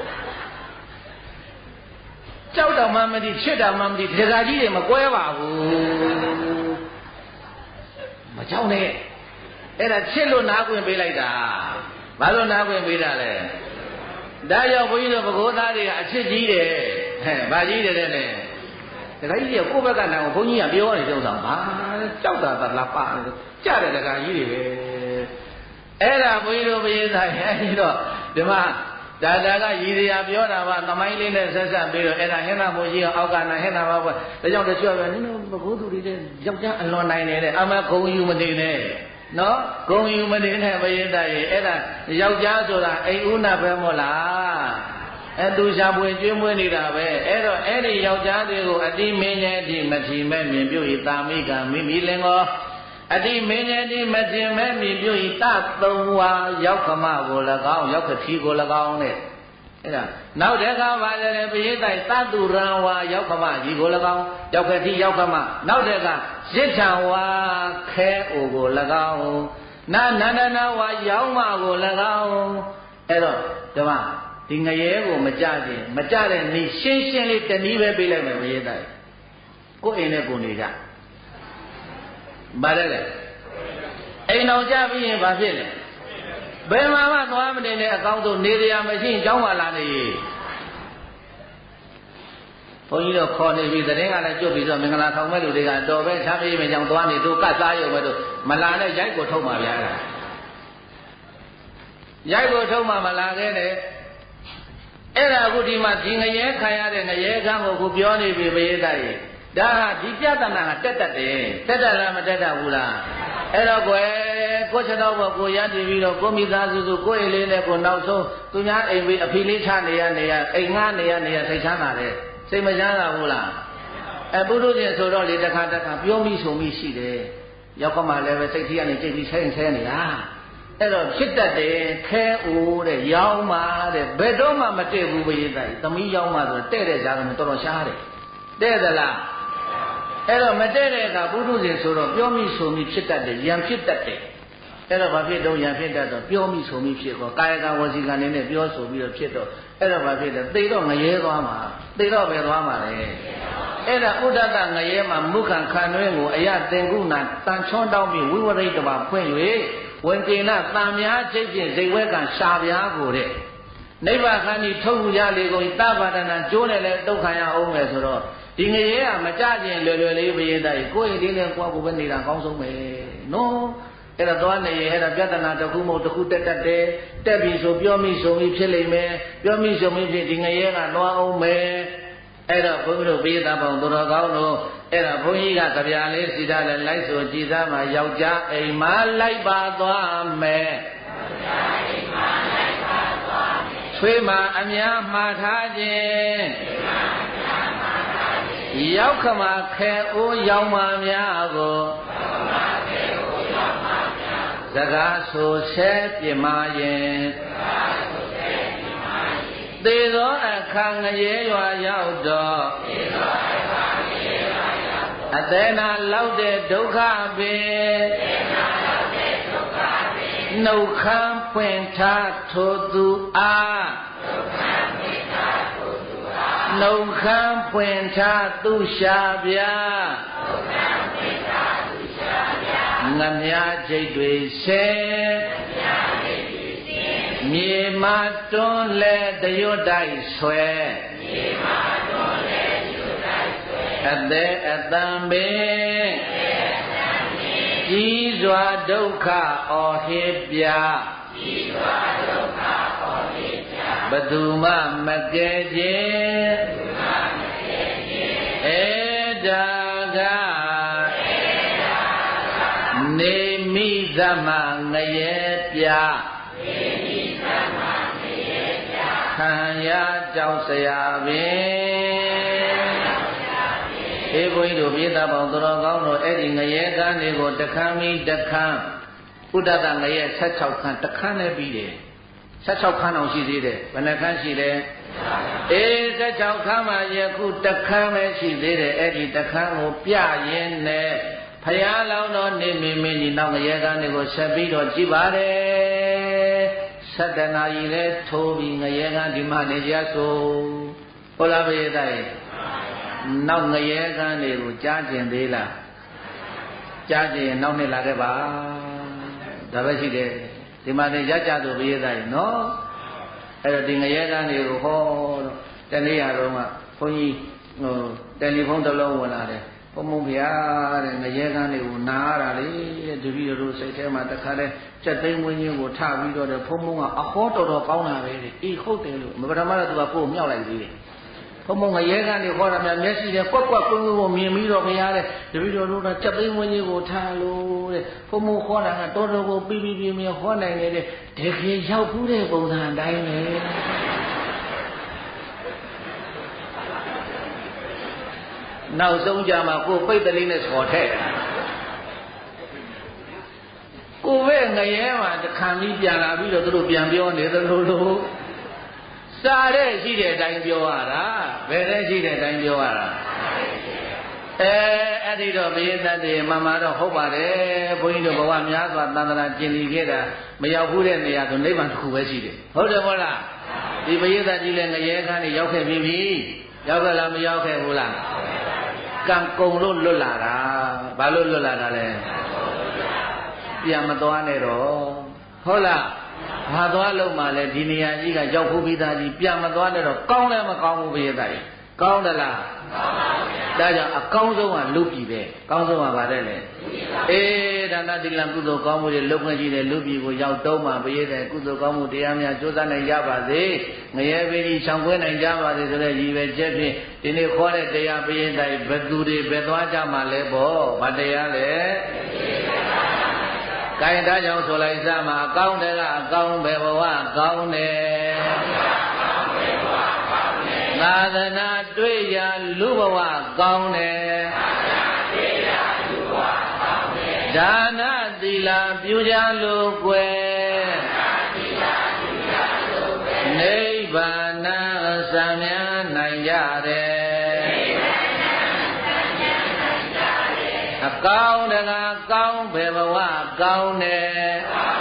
ကြောက်တော့မှမသိချစ်တာမှမသိဒကာကြီးတွေမကွဲပါဘူးမကြောက်နဲ့အဲ့ဒါချစ်လို့နားခွင့်ပေးလိုက်တာဘာလို့နားခွင့်ပေးတာလဲဒါကြောင့်ဘုန်းကြီးတို့ဘဂိုးသားတွေကအချစ်ကြီးတယ်ဟဲ့ဘာကြီးတယ်တဲ့ဒကာကြီးတွေကကိုယ့်ဘက်ကနာကိုဘုန်းကြီးကပြောနေကြအောင်ဘာကြောက်တာသလားပါကြတယ်ဒကာကြီးတွေပဲအဲ့ဒါဘုန်းကြီးတို့ဘုရားသားရဲ့အဲ့ဒီတော့ဒီမှာဒါဒါကရည်ရပြောတာပါသမိုင်းလေးနဲ့ဆက်ဆက်ပြီးတော့အဲ့ဒါဟင်္သာဘုန်းကြီးကအောက်ကနာဟင်္သာပါပဲဒါကြောင့်တချို့ကနင်တို့ဘဂိုးသူတွေတဲ့ယောက်ျားအလွန်နိုင်နေတဲ့အမဂုံယူမနေနဲ့နော်ဂုံယူမနေနဲ့ဘုရားသားရဲ့အဲ့ဒါယောက်ျားဆိုတာအိမ်ဦးနာပဲမို့လားအဲ့သူရှာပွေကျွေးမွေးနေတာပဲအဲ့တော့အဲ့ဒီယောက်ျားတွေကိုအတိမင်းရဲ့အတိမထီမဲ့မြင်ပြု၏တာမိကမိမိလင်ကိုအတိမင်းရဲ့အတိမထီမဲ့မြင်ပြု၏တသုံးဝါရောက်ခမကို၎င်းရောက်ခတိကို၎င်းနဲ့အဲ့ဒါနောက်တခါပါလေဘိသိုက်သတုရံဝါရောက်ခမကြီးကို၎င်းရောက်ခတိရောက်ခမနောက်တခါရစ်ထံဝါခဲအိုကို၎င်းနာနန္ဒနာဝါရောက်မကို၎င်းအဲ့တော့ဒီမှာဒီငရဲကိုမကြခြင်းမကြတဲ့နေရှင်းရှင်းလေးတနည်းပဲပေးလိုက်မယ်ဘုရားတိုက်ကိုယ်အိမ်နဲ့ကိုယ်နေကြပါတယ်လေအိမ်တော်ကြပြီးရင်ဘာဖြစ်လဲဘယ်မှာမှသွားမနေနဲ့အကောင်းဆုံးနေရမရှိရင်ကျောင်းပါလာနေဘုန်းကြီးတို့ခေါ်နေပြီသတင်းကလည်းကြွပြီးတော့မင်္ဂလာဆောင်မဲ့လူတွေကတော်ပဲချမ်းပြေးမယ်ကြောင့်သွားနေတို့ကတ်စားရုံပဲတို့မလာနဲ့ရိုက်ကိုထုတ်ပါဗျာရိုက်ကိုထုတ်မှမလာခဲ့နဲ့အဲ့ဒါအခုဒီမှာဒီငရဲခံရတဲ့ငရဲကံကိုခုပြောနေပြီဘုရားတိုက်ဒါဟာဒီပြဿနာကတက်တက်တယ်တက်တက်လားမတက်တတ်ဘူးလားအဲ့တော့ကွယ်ကိုချက်တော့ဘောကိုရတည်ပြီးတော့ကိုမိသားစုစုကိုအိမ်လေးနဲ့ကိုနောက်ဆုံးသူများအိမ်ပြီးအဖေလေးချနေရနေရအိမ်ငှားနေရနေရစိတ်ချမ်းသာတယ်စိတ်မချမ်းသာဘူးလားအဲပုထုဇဉ်ဆိုတော့လေတစ်ခါတစ်ခါပြောမိဆိုမိရှိတယ်ရောက်ကမှလည်းပဲစိတ်ကြီးကနေကြိတ်ပြီးဆဲဆဲနေတာအဲ့တော့ဖြစ်တတ်တယ်ခဲအိုးတဲ့ရောင်းပါတဲ့ဘယ်တော့မှမတည့်ဘူးဘုရားတိုက်သမီးရောင်းပါဆိုတဲ့တဲ့ကြားကတော်တော်ရှားတယ်တဲ့သလားအဲ့တော့မတဲ့တဲ့အခါပုထုဇဉ်ဆိုတော့ပြောမိဆိုမိဖြစ်တတ်တယ်ယံဖြစ်တတ်တယ်အဲ့တော့ဘာဖြစ်တော့ယံဖြစ်တတ်တော့ပြောမိဆိုမိဖြစ်တော့ကာယကဝစီကံနဲ့ပြောဆိုပြီးတော့ဖြစ်တော့အဲ့တော့ဘာဖြစ်လဲသေတော့ငရဲသွားမှာသေတော့ပဲသွားမှာလေအဲ့ဒါဥဒတ္တငရဲမှာမုခံခံတွင်းကိုအယသင်္ကုဏတန်ချွန်းတောင်းပြီးဝိဝရိတ္တပါဖွင့်၍ဝင်ကေနတံများချိတ်ဖြင့်ဇိဝဲကံရှာပြားကိုတဲ့နိဗ္ဗာန်ခန္ဒီထုတ်ရလေကုန်သဗ္ဗဒနာကျိုးနဲ့လည်းဒုက္ခရအောင်မယ်ဆိုတော့ဒီငရဲကမကြခြင်းလွယ်လွယ်လေးဘယင်းတိုက်ကိုယ့်ရင်လေးနဲ့ကိုယ့်ကိုယ်ပဲနေတာကောင်းဆုံးပဲနော်အဲ့တော့သွားနေရင်အဲ့ဒါပြဿနာတစ်ခုမဟုတ်တစ်ခုတက်တက်တယ်တက်ပြီဆိုပြောမိဆိုပြီးဖြစ်လိမ့်မယ်ပြောမိဆိုပြီးဖြစ်ဒီငရဲကသွားအောင်မယ်အဲ့တော့ဘုန်းကြီးတို့ဘေးသားပေါင်းတော်တော်ကောင်းလို့အဲ့ဒါဘုန်းကြီးကကြပြလေးစီထားတယ်လိုက်ဆိုကြည်သားမှာယောက်ျားအိမ်မှာလိုက်ပါသွားမယ်ချွေးမှာအများမှားထားခြင်းရောက်ခမခဲအိုးရောက်မှများကိုစကားဆိုဆဲပြမရင်သေသောအခါငရဲရွာရောက်တော့အသေးနာလောက်တဲ့ဒုက္ခပင်နှုတ်ခမ်းပွင့်ထားထိုသူအားနှုတ်ခမ်းပွင့်ထားသူရှာပြားငမြချိတ်တွေဆဲမြေမတွန်းလဲတရွတ်တိုက်ဆွဲအသေးအတံပင်ကြီးစွာဒုက္ခအော်ဟစ်ပြဘသူမှမကဲခြင်းတာကနေမိသမငရဲပြခံရကြောက်စရာပင်အေးဘုန်းကြီးတို့ပြည်သားပေါင်းတော်ကောင်းတို့အဲ့ဒီငရဲကန်းတွေကိုတခမ်းပြီးတခမ်းဥဒ္ဒတငရဲဆက်၆ခန်းတခမ်းနဲ့ပြီးတယ်ဆက်၆ခန်းအောင်ရှိသေးတယ်ဘယ်နှခန်းရှိလဲအေးဆက်၆ခန်းမှာယခုတခမ်းပဲရှိသေးတယ်အဲ့ဒီတခမ်းကိုပြရင်းနဲ့ဖယားလောင်းတော်နေမင်းမင်းကြီးနောက်ငရဲကန်းတွေကိုဆက်ပြီးတော့ကြည်ပါတယ်ဆတ္တနာကြီးလဲထိုးပြီးငရဲကန်းဒီမှာနေကြဆိုဟုတ်လားပြေသားရဲ့နောက်ငရဲကန်းတွေကိုကြားကျင်သေးလားကြားကျင်နောက်နှစ်လာခဲ့ပါဒါပဲရှိတယ်ဒီမှာနေရကြသူပြေးသားရေနော်အဲ့တော့ဒီငရဲကန်းတွေကိုဟောတော့တနေ့ရတော့ကဘုန်းကြီးဟိုတယ်လီဖုန်းတစ်လုံးဝင်လာတယ်ဘုံဘုံဗျာတဲ့ငရဲကန်းတွေကိုနားရတာလေတဲ့တပည့်တော်စိတ်ထဲမှာတခါတည်းစက်သိမ်းဝင်းချင်းကိုထပြီးတော့တဲ့ဘုံဘုံကအဟောတော်တော်ကောင်းတာပဲတဲ့အေးဟုတ်တယ်လို့မပထမတော့သူကကိုယ်မြောက်လိုက်သေးတယ်ဘုံဘုံငရဲကန်းတွေဟောတာများမျက်စိနဲ့ကွက်ကွက်ကွင်းကွင်းကိုမြင်ပြီးတော့ဗျာတဲ့တပည့်တော်တို့ကစက်သိမ်းဝင်းချင်းကိုထားလို့တဲ့ဘုံဘုံဟောတာကတော်တော်ကိုပြီးပြီးပြင်းပြင်းဟောနိုင်နေတဲ့တကယ်ရောက်ဘူးတဲ့ပုံစံအတိုင်းပဲနောက်ဆုံးကြမှာကိုပိတ်တလေးနဲ့ဆော်ထည့်ကိုပဲငရဲမှာတခံပြီးပြန်လာပြီးတော့သူတို့ပြန်ပြောနေသလိုလိုစားတဲ့ရှိတဲ့အတိုင်းပြောရတာဘယ်တဲ့ရှိတဲ့အတိုင်းပြောရတာအဲအဲ့ဒီတော့ဘေးသက်တွေမမတော့ဟုတ်ပါတယ်ဘုန်းကြီးတို့ဘဝများစွာတန်ត្រာကျင်လီခဲ့တာမရောက်ဘူးတဲ့နေရာဆိုနိဗ္ဗာန်တစ်ခုပဲရှိတယ်ဟုတ်တယ်မဟုတ်လားဒီဘေးသက်ကြီးလည်းငရဲခန်းနေရောက်ခဲ့ပြီးပြီရောက်ခဲ့လားမရောက်ခဲ့ဘူးလားကံကုံလို့လွတ်လာတာဘာလို့လွတ်လာတာလဲပြန်မသွားနဲ့တော့ဟုတ်လားဘာသွားလို့မှလဲဒီနေရာကြီးကရောက်ဖို့ပြီးသားကြီးပြန်မသွားနဲ့တော့ကောင်းလည်းမကောင်းဘူးဘုရားကြီးကောင်းသလားကောင်းပါဘူးဒါကြောင့်အကောင်းဆုံးကလူပြည်ပဲကောင်းဆုံးကဘာတဲ့လဲအေးဒါနသီလကုသိုလ်ကောင်းမှုတွေလုပ်ခွင့်ရှိတဲ့လူပြည်ကိုရောက်တော့မှဘုရားတဲ့ကုသိုလ်ကောင်းမှုတရားများကြိုးစားနိုင်ကြပါစေငရဲပေကြီးဆောင်ခွင့်နိုင်ကြပါစေဆိုတဲ့ရည်ပဲချက်ဖြင့်ဒီနေ့ခေါ်တဲ့တရားဘုရားတိုင်းဘယ်သူတွေဘယ်သွားကြမှာလဲပေါ့ဘာတရားလဲကိုင်သားကြောင့်ဆိုလိုက်စမှာအကောင်းတဲ့ကအကောင်းပဲဘဝကောင်းတယ်သာသနာတွေ့ရလူဘဝကောင်းတယ်ဒါနသီလပြုကြလို့ကွယ်နိဗ္ဗာန်စံမြန်းနိုင်ကြတယ်အကောင်းတကားကောင်းပဲဘဝကောင်းတယ်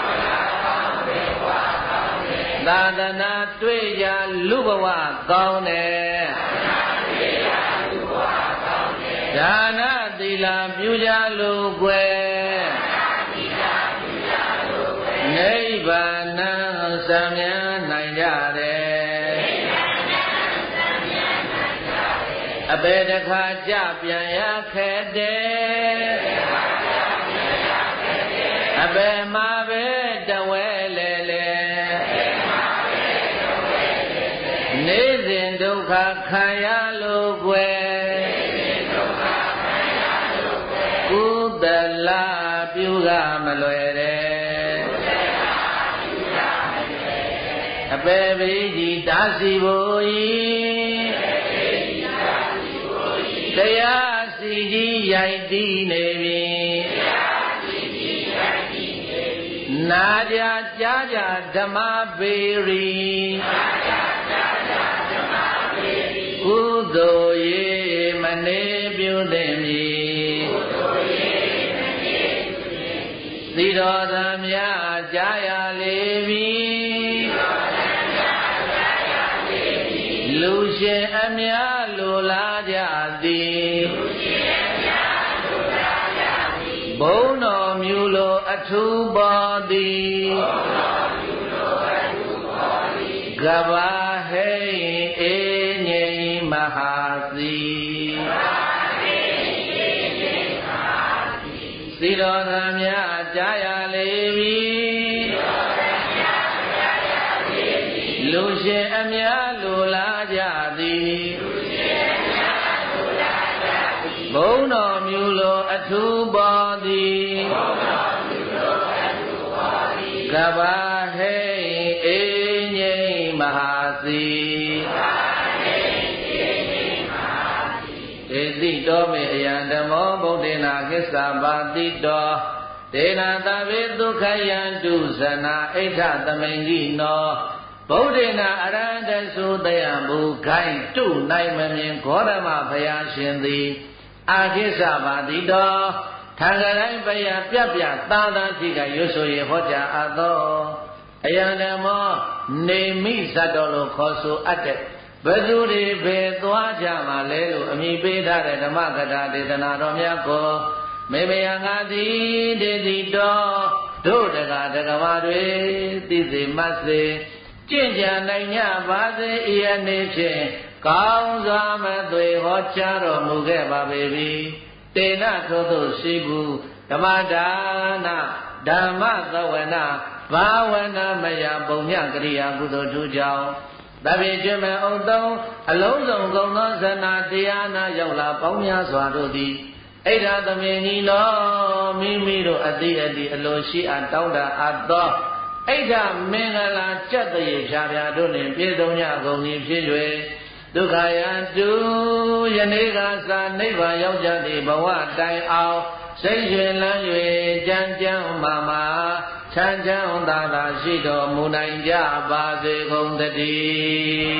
သာသနာတွေ့ကြလူဘဝကောင်းတယ်ဒါနသီလပြုကြလို့ကွယ်နိဗ္ဗာန်စံမြန်းနိုင်ကြတယ်အဘယ်တခါကြပြန်ရခဲ့တယ်အဘယ်မှာပဲတဝဲလေလေနေစဉ်ဒုက္ခခံရလို့ကွယ်ကုသလပြုကမလွယ်တဲ့အပေပိကြီးတာစီဖို့ဤတရားစီကြီးရိုက်တည်နေပြီနာကြကြားကြဓမ္မပေရီကုသိုလ်ရေမနေပြုသင့်မည်သီတော်သမြကြားရလေပြီလူရှင်အများလိုလားကြသည်ဘုံတော်မြူလိုအထူးပေါ်သည်ကဘာဟိအေငိမဟာစီသီတော်သမြကြားရလေပြီလူရှင်အများလိုလားကြသည်ဘတိကဘာဟိအေငိမဟာစီဒေတိတောမေအယံဓမ္မောဗုဒ္ဓေနာကိစ္ဆပါတိတောဒေနာသဗ္ဗေဒုက္ခယံတုဇနာအိဋ္ဌသမိန်ကြီးနောဗုဒ္ဓေနာအရဟံတသုတယံဘုခိုင်တုနိုင်မမြင်ဂေါရမဘုရားရှင်သည်အာကိစ္ဆပါတိတောထံကတိုင်းပယပြပြသာသာတိကရွဆိုရဟောကြားအပ်သောအယံဓမ္မောနေမိဇတ်တော်လို့ခေါ်ဆိုအပ်တဲ့ဘယ်သူတွေဘယ်သွားကြမှာလဲလို့အမိပေးထားတဲ့ဓမ္မကထာဒေသနာတော်များကိုမေမေယငါသည်ဒေတိတော်တို့တကာတကဘာတွေသိစေမှတ်စေကျင့်ကြံနိုင်ကြပါစေဤအနေဖြင့်ကောင်းစွာမသွေဟောကြားတော်မူခဲ့ပါပေပြီတေနထို့သို့ရှိဘူးဓမ္မဒါနဓမ္မသဝနာဘာဝနာမယပုံညကရိယာကုသိုလ်ထူးကြောင့်တပိကျွမေဥတုံအလုံးစုံကုန်သောဇနာတရားနာရောက်လာပေါင်းများစွာတို့သည်ဣဒ္ဓသမင်ကြီးတော်မိမိတို့အတိအတိအလိုရှိအပ်တောင်းတအပ်သောဣဒ္ဓမင်္ဂလာကြက်တရေဖြာဖြာတို့နှင့်ပြည့်စုံကြကုန်သည်ဖြစ်၍ဒုက္ခယံတုယနေ့ကသာနိဗ္ဗာန်ရောက်ကြသည့်ဘဝတိုင်အောင်စိတ်ရွှင်လန်း၍ကြံကြံမာမာချမ်းချမ်းသာသာရှိတော်မူနိုင်ကြပါစေကုန်သတည်း